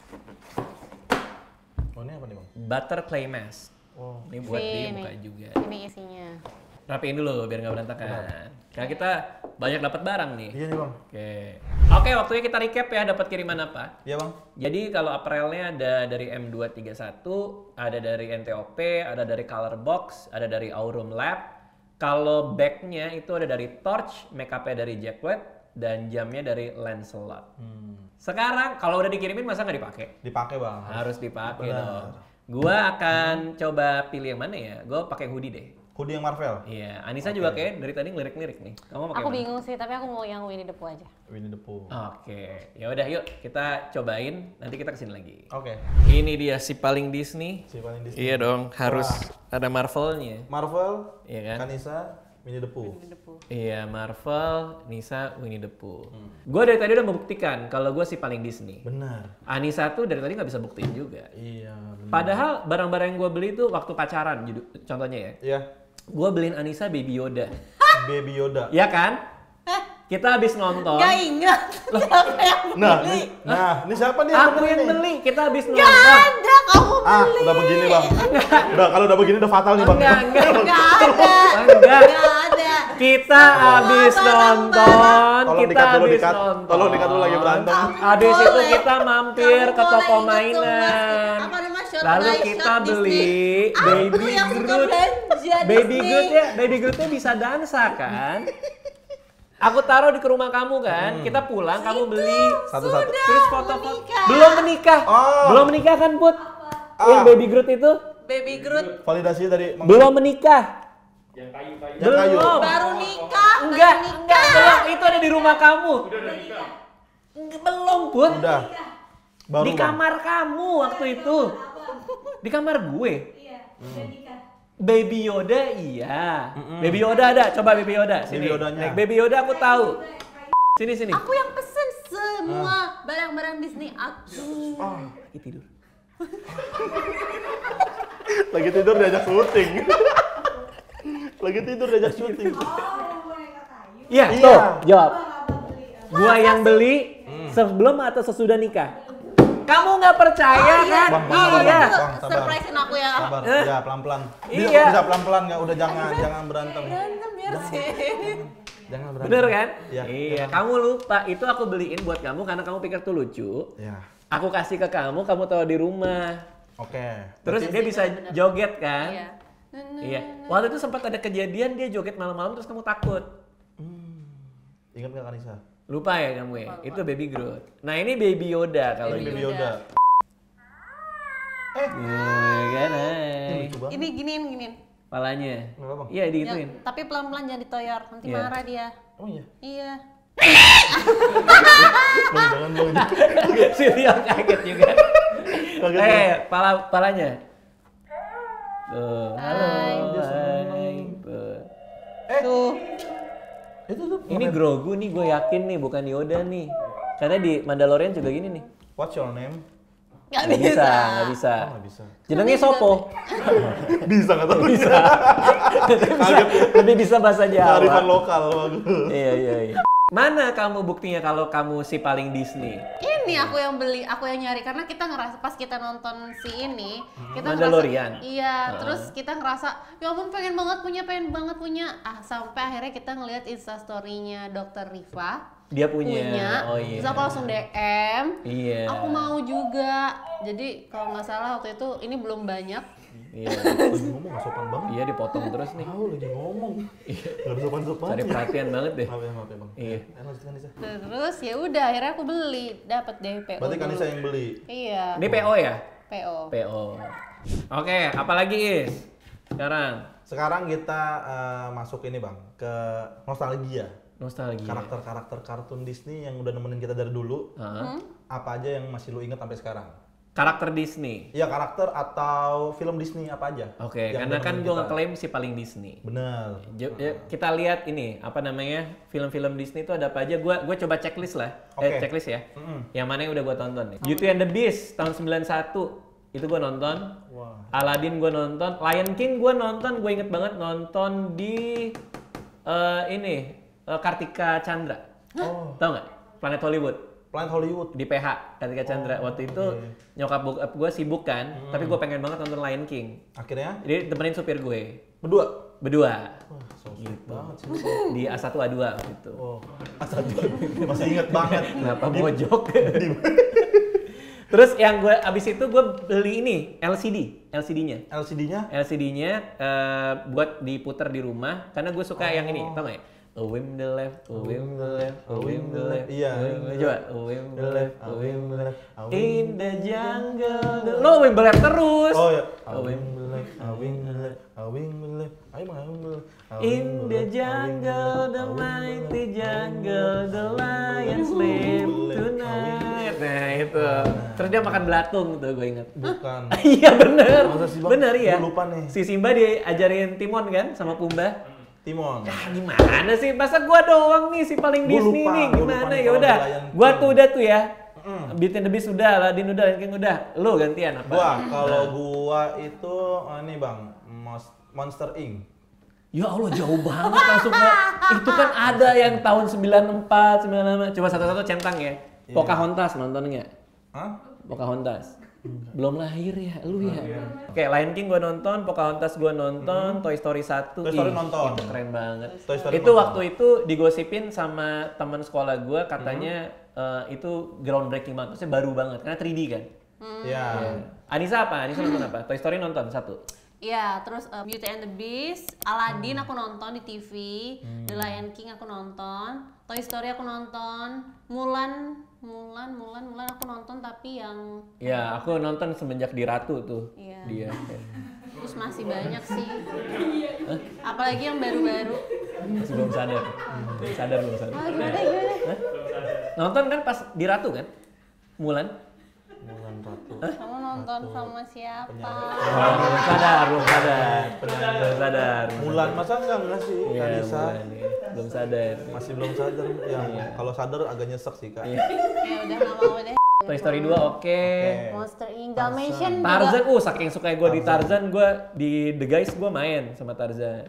C: Oh, ini apa nih bang?
A: Butter clay mask.
C: Oh.
A: Ini buat di
B: Sini.
A: muka juga.
B: Ini isinya.
A: Rapiin dulu biar nggak berantakan. Karena kita banyak dapat barang nih.
C: Iya nih bang.
A: Oke. Oke, waktunya kita recap ya dapat kiriman apa.
C: Iya bang.
A: Jadi kalau apparelnya ada dari M dua tiga satu, ada dari N T O P, ada dari Colorbox, ada dari Aurum Lab. Kalau bagnya itu ada dari Torch, makeupnya dari Jacquet, dan jamnya dari Lancelot.
C: Hmm.
A: Sekarang kalau udah dikirimin masa nggak dipakai?
C: Dipakai bang.
A: Harus dipakai
C: Benar.
A: dong. Gua akan coba pilih yang mana ya? Gua pakai hoodie deh.
C: Hoodie yang Marvel.
A: Iya, Anissa juga kayak dari tadi ngelirik-ngelirik nih. Kamu mau pakai
B: Aku
A: mana?
B: bingung sih, tapi aku mau yang Winnie the Pooh aja.
C: Winnie the Pooh.
A: Oke, ya udah yuk kita cobain. Nanti kita kesini lagi.
C: Oke.
A: Ini dia si paling Disney.
C: Si paling Disney.
A: Iya dong, harus ada Marvelnya.
C: Marvel.
A: Iya kan?
C: Kanisa. Winnie the Pooh.
B: Winnie the Pooh.
A: Iya, Marvel, Nisa, Winnie the Pooh. Hmm. Gue dari tadi udah membuktikan kalau gue sih paling Disney.
C: Benar.
A: Anissa tuh dari tadi nggak bisa buktiin juga.
C: Iya. Benar.
A: Padahal barang-barang yang gue beli tuh waktu pacaran, contohnya ya.
C: Iya.
A: Gue beliin Anissa Baby Yoda.
C: Baby Yoda.
A: Iya kan? Kita habis nonton.
B: Gak ingat siapa yang
C: Nah,
B: beli.
C: nih, nah, ini siapa nih?
A: Aku
C: bener
A: yang
C: nih?
A: beli. Kita habis
B: Gak
A: nonton.
B: ada, kamu
C: Ah,
B: beli.
C: udah begini bang. Udah kalau udah begini udah fatal nih bang.
A: Enggak, enggak.
B: Gak ada.
A: Enggak.
B: Gak ada.
A: Kita habis nonton.
C: Tolong
A: Kita
C: dikat dulu,
A: habis
C: dikat.
A: nonton.
C: Tolong dikat dulu lagi berantem.
A: Habis itu
B: Boleh.
A: kita mampir
B: Kamu
A: ke
B: boleh
A: toko
B: ingat
A: mainan.
B: semua, apa nama shot
A: Lalu
B: by
A: kita
B: shot
A: beli
B: Disney.
A: Baby
B: Aku yang suka
A: Groot.
B: belanja
A: Baby
B: Disney.
A: Groot ya, Baby Grootnya bisa dansa kan? Aku taruh di ke rumah kamu kan, kita pulang kamu beli.
C: Satu-satu.
B: Sudah,
A: Terus foto-foto.
B: menikah.
A: Belum menikah.
C: Oh.
A: Belum menikah kan Put?
C: Ah.
A: Yang Baby Groot itu
B: Baby Groot
C: Validasinya dari Mang-
A: belum menikah.
C: yang kayu.
A: Belum.
B: baru nikah.
A: Enggak,
B: baru
A: enggak,
B: nikah.
A: belum. Itu ada di rumah kamu. Enggak, belum Put.
C: Udah. Baru
A: Di
C: Bang.
A: kamar kamu waktu itu. Di kamar gue.
C: Hmm.
A: Baby Yoda iya. Baby Yoda ada. Coba Baby Yoda sini.
C: Baby Yodanya.
A: Naik Baby Yoda aku tahu. Sini sini.
B: Aku yang pesen semua barang-barang Disney aku.
C: Ah,
A: Lagi tidur.
C: lagi tidur diajak syuting. lagi tidur diajak syuting.
A: Iya,
C: Iya.
A: tuh, jawab. Gua yang beli sebelum atau sesudah nikah. Kamu nggak percaya kan?
C: Bang, bang, bang,
A: Iya.
C: bang. Bang, sabar.
B: Surprisein aku ya.
C: Sabar,
A: Eh.
C: ya pelan-pelan. Bisa,
A: Iya.
C: bisa pelan-pelan nggak? Udah jangan, jangan berantem.
B: Berantem biar sih.
C: Jangan berantem.
A: Bener kan?
C: Iya.
A: Iya. Kamu lupa itu aku beliin buat kamu karena kamu pikir tuh lucu.
C: Iya.
A: Aku kasih ke kamu, kamu taruh di rumah.
C: Oke.
A: Terus
C: Berarti-
A: dia bisa joget kan?
B: Iya. Nah,
A: Iya. Waktu itu sempat ada kejadian dia joget malam-malam terus kamu takut.
C: Hmm. Ingat nggak Kanisa?
A: Lupa ya kamu ya? Itu Baby Groot. Nah ini Baby Yoda kalau
C: Ini
A: ini.
C: Baby Yoda.
A: Oh, kan,
C: Ini
A: hai.
C: lucu banget.
B: Ini giniin giniin.
A: Palanya.
C: Nggak apa, Bang?
A: Iya
B: Ya,
A: digituin.
B: tapi pelan-pelan jangan ditoyor, nanti
A: Iya.
B: marah dia.
C: Oh iya.
B: Iya.
C: Bang, jangan bang.
A: Si Rio kaget juga.
C: Kaget,
A: Eh, pala palanya. Tuh, halo.
B: Hai.
C: Dia seneng.
A: Hai. Tuh.
C: Eh,
B: Tuh.
C: itu tuh.
A: Ini Grogu nih, gue yakin nih, bukan Yoda nih. Karena di Mandalorian juga gini nih.
C: What's your name?
B: Gak
A: Nggak bisa, nggak bisa.
C: Oh, nggak bisa.
A: Jenengnya Sopo.
C: Bisa nggak tahu.
A: Bisa. Bisa. Lebih bisa bahasa
C: Kearifan
A: Jawa.
C: lokal bagus.
A: Iya, iya, iya. Mana kamu buktinya kalau kamu si paling Disney?
B: Ini aku yang beli, aku yang nyari karena kita ngerasa pas kita nonton si ini, kita
A: Mandalorian?
B: ngerasa iya,
A: Heeh.
B: terus kita ngerasa ya ampun pengen banget punya, pengen banget punya. Ah, sampai akhirnya kita ngelihat Insta story-nya dokter Riva.
A: Dia punya.
B: punya.
A: Oh iya.
B: Terus aku langsung D M.
A: Iya.
B: Aku mau juga. Jadi kalau nggak salah waktu itu ini belum banyak.
A: Iya.
C: Lagi ngomong nggak sopan banget.
A: Iya dipotong terus nih.
C: Tahu lagi ngomong. Nggak ada sopan-sopan.
A: Cari perhatian banget deh.
C: Maaf ya, maaf ya bang.
A: Iya.
C: Eh, lanjutkan Nisa.
B: Terus ya udah akhirnya aku beli, dapat D P O.
C: Berarti
B: dulu.
C: Kanisa yang beli.
B: Iya.
A: Ini P O ya?
B: P O.
A: P O. Oke, apalagi Is? Sekarang
C: Sekarang kita eh, masuk ini bang ke nostalgia.
A: nostalgia.
C: Karakter-karakter kartun Disney yang udah nemenin kita dari dulu.
A: Hah?
C: Apa aja yang masih lu inget sampai sekarang?
A: Karakter Disney.
C: Iya karakter atau film Disney apa aja?
A: Oke,
C: yang
A: karena
C: udah
A: kan
C: nemenin
A: gue
C: kita.
A: ngeklaim si paling Disney.
C: Bener.
A: Jo- ya, kita lihat ini apa namanya film-film Disney itu ada apa aja? Gua gue coba checklist lah,
C: Oke.
A: eh, checklist ya.
C: Mm-mm.
A: Yang mana yang udah gue tonton nih? Beauty and the Beast tahun sembilan satu itu gue nonton.
C: Wah.
A: Aladdin gue nonton. Lion King gue nonton. Gue inget banget nonton di eh, ini eh, Kartika Chandra.
C: Oh.
A: Tahu nggak? Planet Hollywood
C: Planet Hollywood.
A: di P H Kartika Chandra. Waktu itu
C: oke.
A: nyokap bokap gue sibuk kan, tapi gue pengen banget nonton Lion King.
C: Akhirnya
A: Jadi temenin supir gue
C: berdua.
A: berdua
C: Wah, so sweet
A: Gitu.
C: banget sih.
A: di A satu A dua gitu.
C: Oh, asal masih inget banget.
A: Kenapa mojok? Terus yang gue abis itu gue beli ini L C D, L C D-nya.
C: L C D-nya
A: L C D-nya eh, buat diputer di rumah karena gue suka yang ini,
C: Oh.
A: tau gak ya? A whim the left, a whim the left, a whim the left.
C: Iya.
A: A whim the- Coba, a whim the left, a whim the left.
C: A whim
A: In the jungle, the... Lo whim the left terus.
C: Oh ya.
A: A whim
C: the left, a wing the left, a wing the left. Ayo bang, ayo bang.
A: In the jungle, the mighty jungle, the lion sleep tonight. Nah itu. Terus dia makan belatung tuh gue inget.
C: Bukan.
A: Iya bener.
C: Masa sih, Bang?
A: Bener ya.
C: Gua lupa nih.
A: Si Simba diajarin Timon kan sama Pumba.
C: Timon.
A: Ah, gimana sih? Masa gua doang nih si paling
C: Gua
A: Disney
C: lupa,
A: nih?
C: gua lupa
A: Gimana
C: nih
A: ya
C: kalau
A: udah.
C: The Lion
A: Gua
C: King.
A: tuh udah tuh ya.
C: Mm.
A: Beauty and the Beast udah, Aladdin udah, Lion King udah. Lu gantian apa?
C: Gua kalau gua itu oh, ini Bang, Mos- Monster Incorporated.
A: Ya Allah jauh banget langsung ke itu kan ada yang tahun sembilan puluh empat, sembilan puluh lima. Coba satu-satu centang ya.
C: Iya.
A: Pocahontas nonton nggak?
C: Hah?
A: Pocahontas. Belum lahir ya, lu ya. Oke, Lion King gua nonton, Pocahontas gua nonton, Toy Story satu.
C: Toy Story
A: Ih,
C: nonton.
A: Itu keren banget.
C: Toy Story
A: itu
C: nonton.
A: waktu itu digosipin sama teman sekolah gua katanya eh, itu groundbreaking banget, maksudnya baru banget karena tiga D kan.
C: Iya.
A: Ya. Anissa apa? Anissa nonton apa? Toy Story nonton satu.
B: Iya, terus uh, Beauty and the Beast, Aladdin aku nonton di T V, The Lion King aku nonton, Toy Story aku nonton, Mulan, Mulan, Mulan, Mulan aku nonton tapi yang
A: Ya, aku nonton semenjak di Ratu tuh.
B: Iya.
A: Dia.
B: terus masih banyak sih. Apalagi yang baru-baru.
A: Masih belum sadar. Belum sadar, belum sadar.
B: Ah, gimana gimana?
A: Hah? Nonton kan pas di Ratu kan? Mulan?
C: Mulan Ratu.
B: Kamu nonton sama siapa?
A: Oh, belum sadar, belum sadar. Belum sadar.
C: Mulan masa enggak enggak sih?
A: Iya,
C: Nggak bisa.
A: Mulan, iya. Belum sadar.
C: Masih belum sadar. Ya,
A: Iya.
C: kalau sadar agak nyesek sih, Kak.
A: Iya.
B: Ya udah nggak mau deh.
A: Toy Story dua oke.
B: Monster Inc. Dalmatian juga.
A: Tarzan, uh saking suka gue di Tarzan, gue di The Guys gue main sama Tarzan.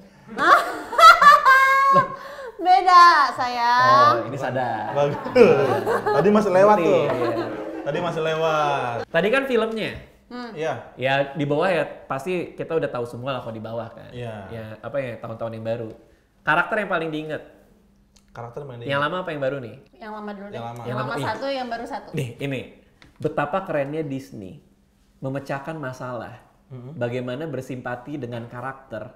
B: Beda sayang.
A: Oh, ini sadar.
C: Bagus. Tadi masih lewat tuh.
A: Iya.
C: Tadi masih lewat.
A: Tadi kan filmnya.
C: Iya.
A: Ya di bawah ya pasti kita udah tahu semua lah kalau di bawah kan.
C: Iya.
A: Ya apa ya tahun-tahun yang baru. Karakter yang paling diinget.
C: Karakter mana
A: Yang lama apa yang baru nih?
B: Yang lama dulu deh.
C: Yang lama.
B: Yang lama
A: Yang lama,
B: satu, yang baru satu.
A: Nih ini betapa kerennya Disney memecahkan masalah. Bagaimana bersimpati dengan karakter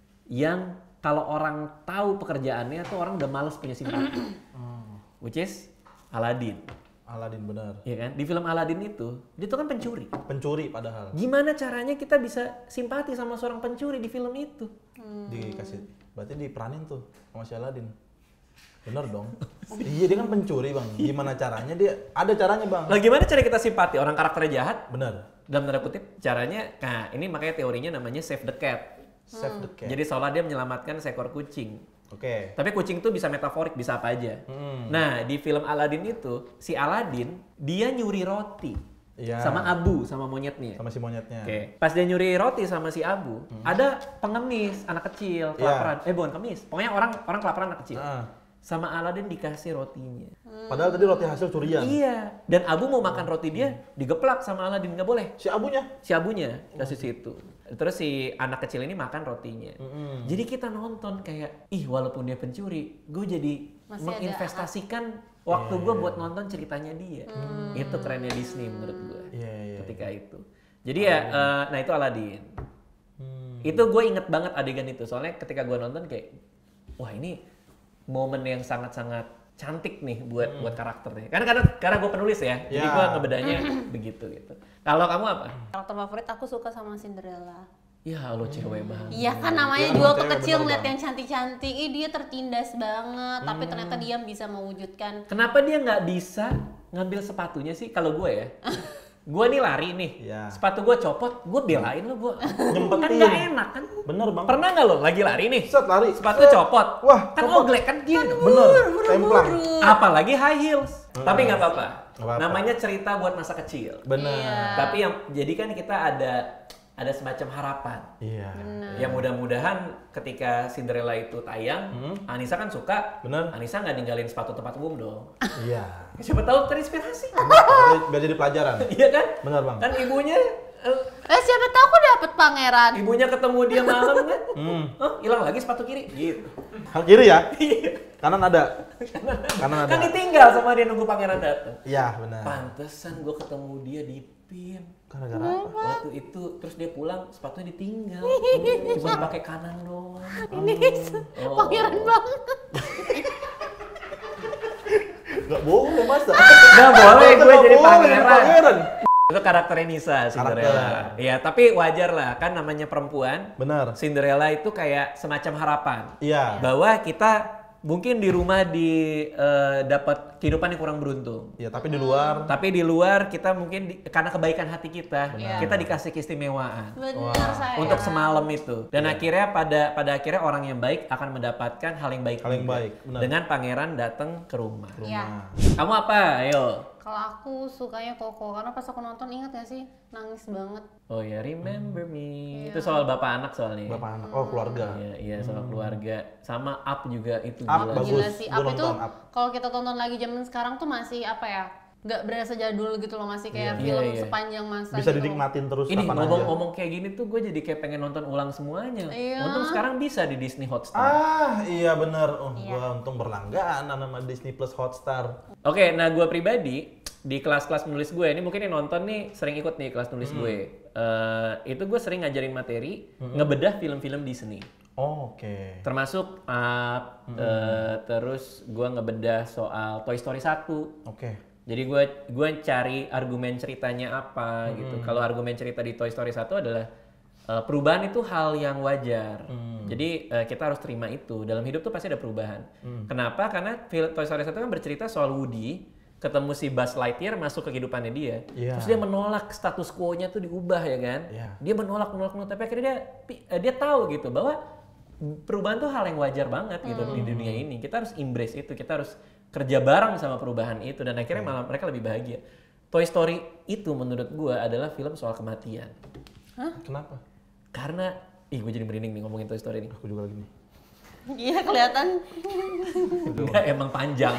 A: yang kalau orang tahu pekerjaannya tuh orang udah males punya simpati. Which is Aladdin.
C: Aladdin benar.
A: Ya kan? Di film Aladdin itu, dia tuh kan pencuri.
C: Pencuri padahal.
A: Gimana caranya kita bisa simpati sama seorang pencuri di film itu?
C: Dikasih. Berarti diperanin tuh sama si Aladdin. Bener dong. Iya dia kan pencuri bang. Gimana caranya dia? Ada caranya bang.
A: Lah gimana cara kita simpati? Orang karakternya jahat,
C: Bener.
A: dalam tanda kutip, caranya, nah ini makanya teorinya namanya save the cat.
C: Save the cat.
A: Jadi seolah dia menyelamatkan seekor kucing.
C: Oke.
A: Tapi kucing itu bisa metaforik, bisa apa aja.
C: Hmm.
A: Nah di film Aladdin itu, si Aladdin, dia nyuri roti.
C: Iya.
A: Sama Abu, sama monyetnya.
C: Sama si monyetnya.
A: Oke. Pas dia nyuri roti sama si Abu, ada pengemis, anak kecil, kelaparan. Eh bukan pengemis, pokoknya orang orang kelaparan anak kecil.
C: Ah.
A: Sama Aladdin dikasih rotinya.
C: Padahal tadi roti hasil curian.
A: Iya. Dan Abu mau makan roti dia, digeplak sama Aladdin, nggak boleh.
C: Si abunya.
A: Si Abunya kasih situ. Terus si anak kecil ini makan rotinya.
C: Mm-mm.
A: Jadi kita nonton kayak, ih walaupun dia pencuri, gue jadi
B: Masih
A: menginvestasikan waktu gue buat nonton ceritanya dia. Itu kerennya Disney menurut gue.
C: Iya iya. iya.
A: Ketika itu. Jadi ya, eh, nah itu Aladdin.
C: Hmm.
A: Itu gue inget banget adegan itu. Soalnya ketika gue nonton kayak, wah ini momen yang sangat-sangat cantik nih buat buat karakternya. Karena karena karena gue penulis ya, jadi
C: Ya.
A: gue ngebedanya begitu gitu. Kalau kamu apa?
B: Karakter favorit aku suka sama Cinderella.
A: Ya lo cewek banget.
B: Iya kan namanya
C: Iya,
B: juga
C: emang
B: waktu
C: cewek
B: kecil
C: bener,
B: ngeliat
C: Bang.
B: yang cantik-cantik, ih dia tertindas banget, tapi ternyata dia bisa mewujudkan.
A: Kenapa dia nggak bisa ngambil sepatunya sih? Kalau gue ya, gue nih lari nih,
C: Ya.
A: sepatu gue copot, gue belain lo gue.
C: Nyempetin.
A: Kan nggak enak kan?
C: Bener bang.
A: Pernah nggak lo lagi lari nih?
C: Set lari.
A: Sepatu
C: Set.
A: copot.
C: Wah,
A: kan
C: copot.
A: oglek kan gini.
C: Bener. Templang.
A: Apalagi high heels. Tapi nggak apa-apa.
C: Nggak apa-apa.
A: Namanya cerita buat masa kecil.
C: Bener.
B: Iya.
A: Tapi yang jadi kan kita ada ada semacam harapan.
C: Iya.
A: Ya mudah-mudahan ketika Cinderella itu tayang, Anissa kan suka.
C: Bener.
A: Anissa nggak ninggalin sepatu tempat umum dong.
C: Iya.
A: Siapa tahu terinspirasi.
C: Biar- Biar jadi pelajaran.
A: Iya kan?
C: Bener bang.
A: Kan ibunya eh,
B: Eh siapa tahu aku dapet pangeran.
A: ibunya ketemu dia malam kan?
C: Hmm.
A: Oh, hilang lagi sepatu kiri. Gitu.
C: Hal kiri ya. Kanan ada. Kanan ada.
A: Kan ditinggal sama dia nunggu pangeran datang.
C: Iya benar.
A: Pantesan gue ketemu dia di P I M.
C: Gara-gara apa?
A: Waktu itu terus dia pulang sepatunya ditinggal. Cuma pakai kanan doang.
B: Ini
A: Oh.
B: pangeran banget.
C: Gak boleh masa.
A: Nggak boleh gue
C: Nggak
A: jadi
C: boleh,
A: pangeran.
C: pangeran.
A: Itu karakternya Nisa, Cinderella. Iya, tapi wajar lah kan namanya perempuan.
C: Benar.
A: Cinderella itu kayak semacam harapan.
C: Iya.
A: Bahwa kita mungkin di rumah di uh, dapat kehidupan yang kurang beruntung.
C: Ya, tapi di luar.
A: Tapi di luar kita mungkin di, karena kebaikan hati kita,
B: Benar.
A: kita dikasih keistimewaan
B: Benar saya.
A: untuk semalam itu. Dan
C: Iya.
A: akhirnya pada pada akhirnya orang yang baik akan mendapatkan hal yang baik.
C: Hal yang
A: juga.
C: baik, benar.
A: Dengan pangeran datang ke rumah.
B: Iya.
C: Rumah.
A: Kamu apa? Ayo.
B: Kalau aku sukanya Koko karena pas aku nonton ingat gak sih nangis banget.
A: Oh ya, remember me.
B: Iya.
A: Itu soal bapak anak soalnya.
C: Bapak anak. Oh, keluarga.
A: Iya, iya soal keluarga. Sama Up juga itu
C: Up,
A: gila.
C: bagus.
B: Gila sih.
C: Gua
B: Up itu
C: nonton Up.
B: kalau kita tonton lagi zaman sekarang tuh masih apa ya? Nggak berasa jadul gitu loh, masih kayak
A: Iya.
B: film
A: Iya, iya.
B: sepanjang masa.
C: Bisa
B: gitu.
C: dinikmatin terus
A: Ini
C: kapan aja.
A: ngomong-ngomong kayak gini tuh gue jadi kayak pengen nonton ulang semuanya.
B: Iya.
A: Untung sekarang bisa di Disney Hotstar.
C: Ah, iya bener. Oh,
B: Iya.
C: gua untung berlangganan sama Disney Plus Hotstar.
A: Oke, nah gue pribadi di kelas-kelas menulis gue, ini mungkin yang nonton nih sering ikut nih kelas nulis gue. Eh, itu gue sering ngajarin materi, ngebedah film-film Disney.
C: Oh, oke.
A: Termasuk Up, eh, terus gue ngebedah soal Toy Story satu.
C: Oke.
A: Jadi gue gue cari argumen ceritanya apa gitu. Kalau argumen cerita di Toy Story satu adalah uh, perubahan itu hal yang wajar. Jadi uh, kita harus terima itu. Dalam hidup tuh pasti ada perubahan. Kenapa? Karena film Toy Story satu kan bercerita soal Woody ketemu si Buzz Lightyear masuk ke kehidupannya dia.
C: Iya.
A: Terus dia menolak status quo-nya tuh diubah ya kan.
C: Iya.
A: Dia menolak menolak menolak tapi akhirnya dia pi- uh, dia tahu gitu bahwa perubahan tuh hal yang wajar banget gitu di dunia ini. Kita harus embrace itu. Kita harus kerja bareng sama perubahan itu dan akhirnya malah mereka lebih bahagia. Toy Story itu menurut gua adalah film soal kematian.
C: Kenapa?
A: Karena ih gue jadi merinding nih ngomongin Toy Story ini.
C: Aku juga lagi nih.
B: Iya kelihatan.
A: Enggak emang panjang.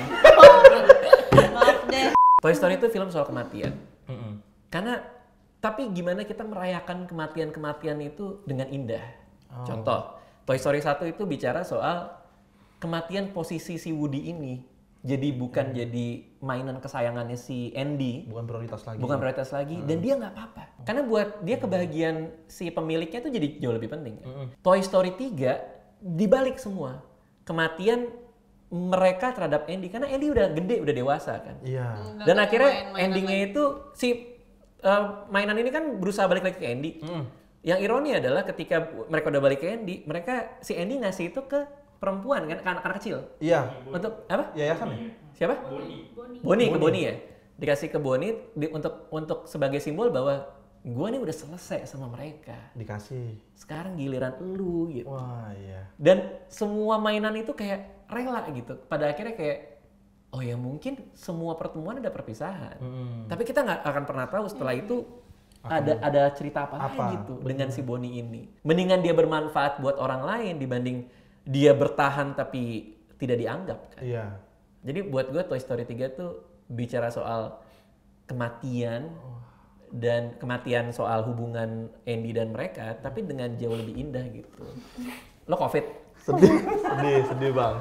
B: Maaf deh.
A: Toy Story itu film soal kematian.
C: Mm-mm.
A: Karena tapi gimana kita merayakan kematian-kematian itu dengan indah. Contoh, Toy Story satu itu bicara soal kematian posisi si Woody ini. Jadi bukan jadi mainan kesayangannya si Andy,
C: Bukan prioritas lagi.
A: bukan prioritas lagi, dan dia nggak apa-apa. Karena buat dia kebahagiaan si pemiliknya itu jadi jauh lebih penting. Kan? Toy Story tiga dibalik semua kematian mereka terhadap Andy karena Andy udah gede, udah dewasa kan.
C: Iya.
B: Nggak
A: Dan
B: mau
A: akhirnya
B: main-mainan
A: endingnya itu si uh, mainan ini kan berusaha balik lagi ke Andy. Yang ironi adalah ketika mereka udah balik ke Andy, mereka si Andy ngasih itu ke perempuan kan, ke anak-anak kecil.
C: Iya.
A: Untuk apa?
C: Yayasan ya?
A: Siapa? Bonnie. Ke Bonnie ya. Dikasih ke Bonnie di, untuk untuk sebagai simbol bahwa gue nih udah selesai sama mereka.
C: Dikasih.
A: Sekarang giliran lu gitu.
C: Wah, iya.
A: Dan semua mainan itu kayak rela gitu. Pada akhirnya kayak oh ya mungkin semua pertemuan ada perpisahan.
C: Mm.
A: Tapi kita nggak akan pernah tahu setelah itu ada ada cerita apa,
C: Apa?
A: lagi gitu dengan si Bonnie ini. Mendingan dia bermanfaat buat orang lain dibanding dia bertahan tapi tidak dianggap kan.
C: Iya.
A: Jadi buat gue Toy Story tiga tuh bicara soal kematian dan kematian soal hubungan Andy dan mereka tapi dengan jauh lebih indah gitu. Lo Covid.
C: Sedih, sedih, sedih bang.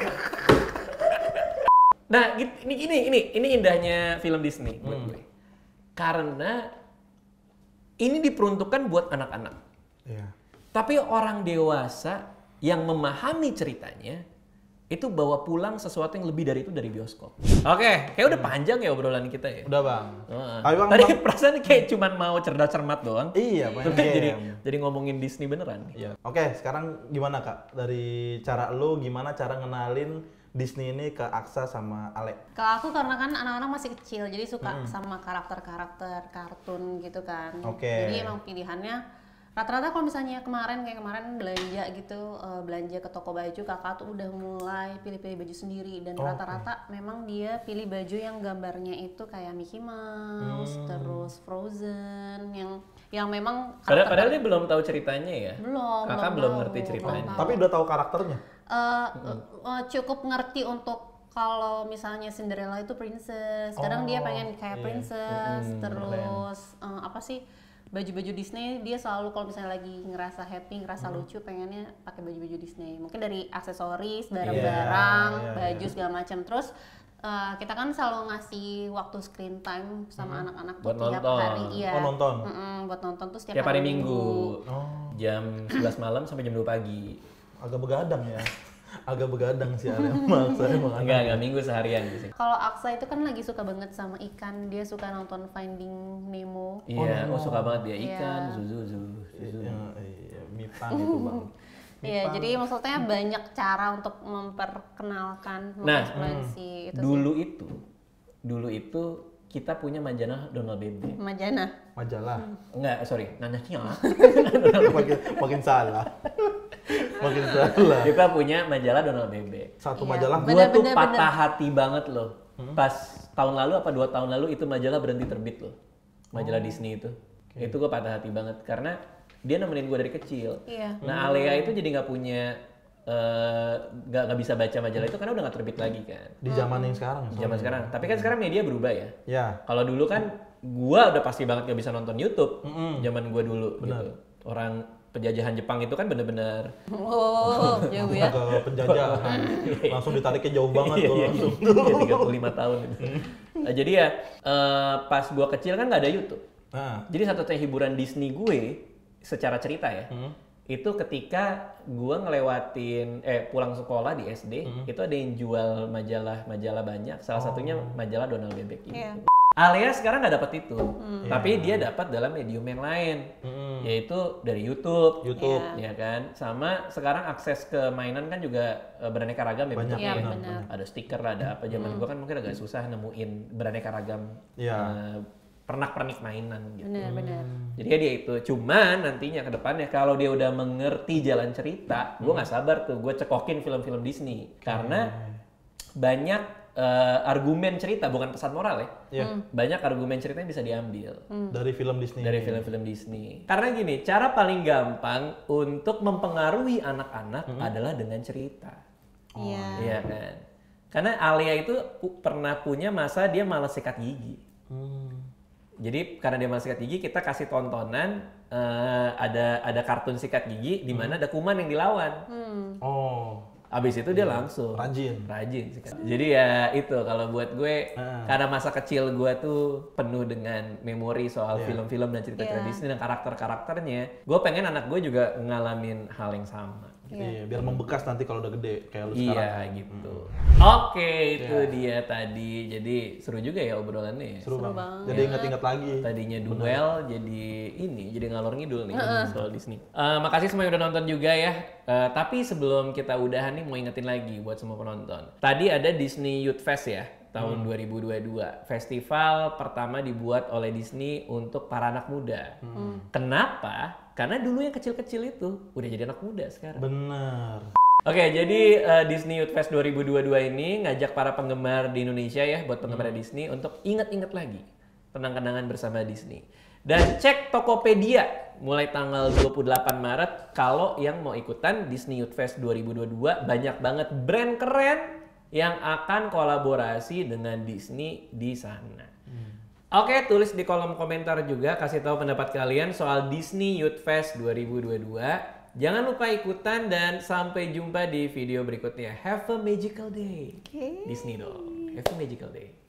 A: Nah, git- ini ini ini ini indahnya film Disney buat gue. Karena ini diperuntukkan buat anak-anak.
C: Iya.
A: Tapi orang dewasa yang memahami ceritanya itu bawa pulang sesuatu yang lebih dari itu dari bioskop. Oke, kayak udah panjang ya obrolan kita ya.
C: Udah bang.
A: Heeh.
C: Tapi bang,
A: Tadi
C: bang-
A: perasaan kayak cuman mau cerdas cermat doang.
C: Iya, main
A: Tapi jadi
C: game.
A: jadi ngomongin Disney beneran.
C: Iya. Oke, sekarang gimana kak? Dari cara lu, gimana cara ngenalin Disney ini ke Aksa sama Ale?
B: Kalau aku karena kan anak-anak masih kecil, jadi suka sama karakter-karakter kartun gitu kan.
C: Oke.
B: Jadi emang pilihannya rata-rata kalau misalnya kemarin kayak kemarin belanja gitu, eh, belanja ke toko baju, kakak tuh udah mulai pilih-pilih baju sendiri dan
C: Oke.
B: rata-rata memang dia pilih baju yang gambarnya itu kayak Mickey Mouse, terus Frozen, yang yang memang
A: Padahal, padahal dia belum tahu ceritanya ya.
B: belum
A: Kakak
B: belum
A: belum
B: tahu,
A: ngerti ceritanya.
B: belum tahu.
C: Tapi udah tahu karakternya?
B: Eh, eh, cukup ngerti untuk kalau misalnya Cinderella itu princess, kadang dia
C: Oh,
B: pengen kayak
C: iya.
B: princess, terus eh, apa sih baju-baju Disney dia selalu kalau misalnya lagi ngerasa happy, ngerasa lucu, pengennya pakai baju-baju Disney. Mungkin dari aksesoris, barang-barang,
C: Iya, iya,
B: baju segala macam. Terus eh, kita kan selalu ngasih waktu screen time sama anak-anak tuh
A: Buat
B: tiap
A: nonton.
B: hari, iya.
C: Oh, nonton?
B: Mm-mm, buat nonton tuh setiap
A: Tiap hari Minggu.
C: Oh,
A: Jam sebelas malam sampai jam dua pagi.
C: agak begadang ya. Agak begadang sih Ale. Maksa emang
A: Enggak, enggak minggu seharian di sini.
B: Kalau Aksa itu kan lagi suka banget sama ikan, dia suka nonton Finding Nemo.
A: Iya,
C: Nemo.
A: oh suka banget dia
B: Iya.
A: ikan, zuzu, zuzu, zuzu.
C: Iya, iya, Mipang itu bang.
B: Iya, jadi maksudnya banyak cara untuk memperkenalkan,
A: Nah,
B: mengeksplorasi itu
A: Dulu itu, dulu itu kita punya majalah Donald Bebe.
B: sih. Majana.
C: Majalah.
A: Enggak, sorry, nanyanya.
C: makin, makin salah. makin salah.
A: Kita punya majalah Donald Bebe.
C: Satu
B: Iya.
C: majalah.
B: Bener,
A: Gua tuh
B: bener,
A: patah
B: bener.
A: hati banget loh. Pas tahun lalu apa dua tahun lalu itu majalah berhenti terbit loh. Majalah Disney itu. Itu gue patah hati banget karena dia nemenin gue dari kecil.
B: Iya.
A: Nah Alea itu jadi nggak punya eh, nggak nggak bisa baca majalah itu karena udah nggak terbit lagi kan.
C: Di zaman yang sekarang.
A: Zaman
C: soalnya.
A: sekarang. Tapi kan sekarang media berubah ya.
C: Ya.
A: Kalau dulu kan gua udah pasti banget gak bisa nonton YouTube.
C: Mm-mm.
A: Zaman gua dulu gitu. Orang penjajahan Jepang itu kan bener-bener
B: Oh, jauh ya.
C: Ke penjajahan. langsung ditariknya jauh banget tuh
A: Iya,
C: langsung.
A: iya, tiga puluh lima tahun gitu. Nah, jadi ya eh, pas gua kecil kan nggak ada YouTube.
C: Nah.
A: Jadi satu-satunya hiburan Disney gue secara cerita ya.
C: Hmm.
A: Itu ketika gua ngelewatin eh pulang sekolah di S D, itu ada yang jual majalah-majalah banyak. Salah satunya majalah Donald Bebek gitu.
B: Iya.
A: Alea sekarang nggak dapat itu, tapi
C: Iya.
A: dia dapat dalam medium yang lain,
C: Mm-mm.
A: yaitu dari YouTube,
C: YouTube.
B: Iya.
A: ya kan. Sama sekarang akses ke mainan kan juga eh, beraneka ragam ya
C: Banyak,
A: bentuknya
B: Iya,
A: ya.
B: benar.
A: Ada stiker lah, ada apa. Zaman gua kan mungkin agak susah nemuin beraneka ragam
C: Iya.
A: eh, pernak-pernik mainan gitu.
B: Benar-benar.
A: Jadi ya dia itu, cuman nantinya ke depannya kalau dia udah mengerti jalan cerita, gue nggak sabar tuh, gue cekokin film-film Disney karena banyak eh, argumen cerita, bukan pesan moral ya,
C: Iya.
A: banyak argumen cerita yang bisa diambil
C: Dari film Disney.
A: dari film-film Disney. Karena gini, cara paling gampang untuk mempengaruhi anak-anak adalah dengan cerita,
B: Iya.
A: iya kan? Karena Alia itu pu- pernah punya masa dia malas sikat gigi.
C: Hmm.
A: Jadi karena dia malas sikat gigi, kita kasih tontonan eh, ada ada kartun sikat gigi di mana ada kuman yang dilawan.
B: Hmm.
C: Oh.
A: Abis itu dia langsung
C: Rajin.
A: rajin sikat. Jadi ya itu kalau buat gue
C: Ah.
A: karena masa kecil gue tuh penuh dengan memori soal
C: Iya.
A: film-film dan cerita-cerita
B: Iya.
A: Disney dan karakter-karakternya. Gue pengen anak gue juga ngalamin hal yang sama.
C: Iya, biar membekas nanti kalau udah gede kayak lu sekarang.
A: Iya gitu. Oke, itu
C: Iya.
A: dia tadi. Jadi seru juga ya obrolannya ya.
C: Seru,
B: Seru
C: bang.
B: banget.
C: Jadi ingat-ingat lagi.
A: Tadinya duel jadi ini, jadi ngalor ngidul nih soal Disney. Eh, makasih semua yang udah nonton juga ya. Eh, tapi sebelum kita udahan nih mau ingetin lagi buat semua penonton. Tadi ada Disney Youth Fest ya tahun dua ribu dua puluh dua. Festival pertama dibuat oleh Disney untuk para anak muda. Kenapa? Karena dulu yang kecil-kecil itu udah jadi anak muda sekarang.
C: Bener.
A: Oke, jadi eh, Disney Youth Fest dua ribu dua puluh dua ini ngajak para penggemar di Indonesia ya, buat penggemar Disney untuk ingat-ingat lagi kenang-kenangan bersama Disney. Dan cek Tokopedia mulai tanggal dua puluh delapan Maret kalau yang mau ikutan Disney Youth Fest dua ribu dua puluh dua, banyak banget brand keren yang akan kolaborasi dengan Disney di sana. Oke, tulis di kolom komentar juga, kasih tahu pendapat kalian soal Disney Youth Fest dua ribu dua puluh dua. Jangan lupa ikutan dan sampai jumpa di video berikutnya. Have a magical day.
B: Oke.
A: Disney dong. Have a magical day.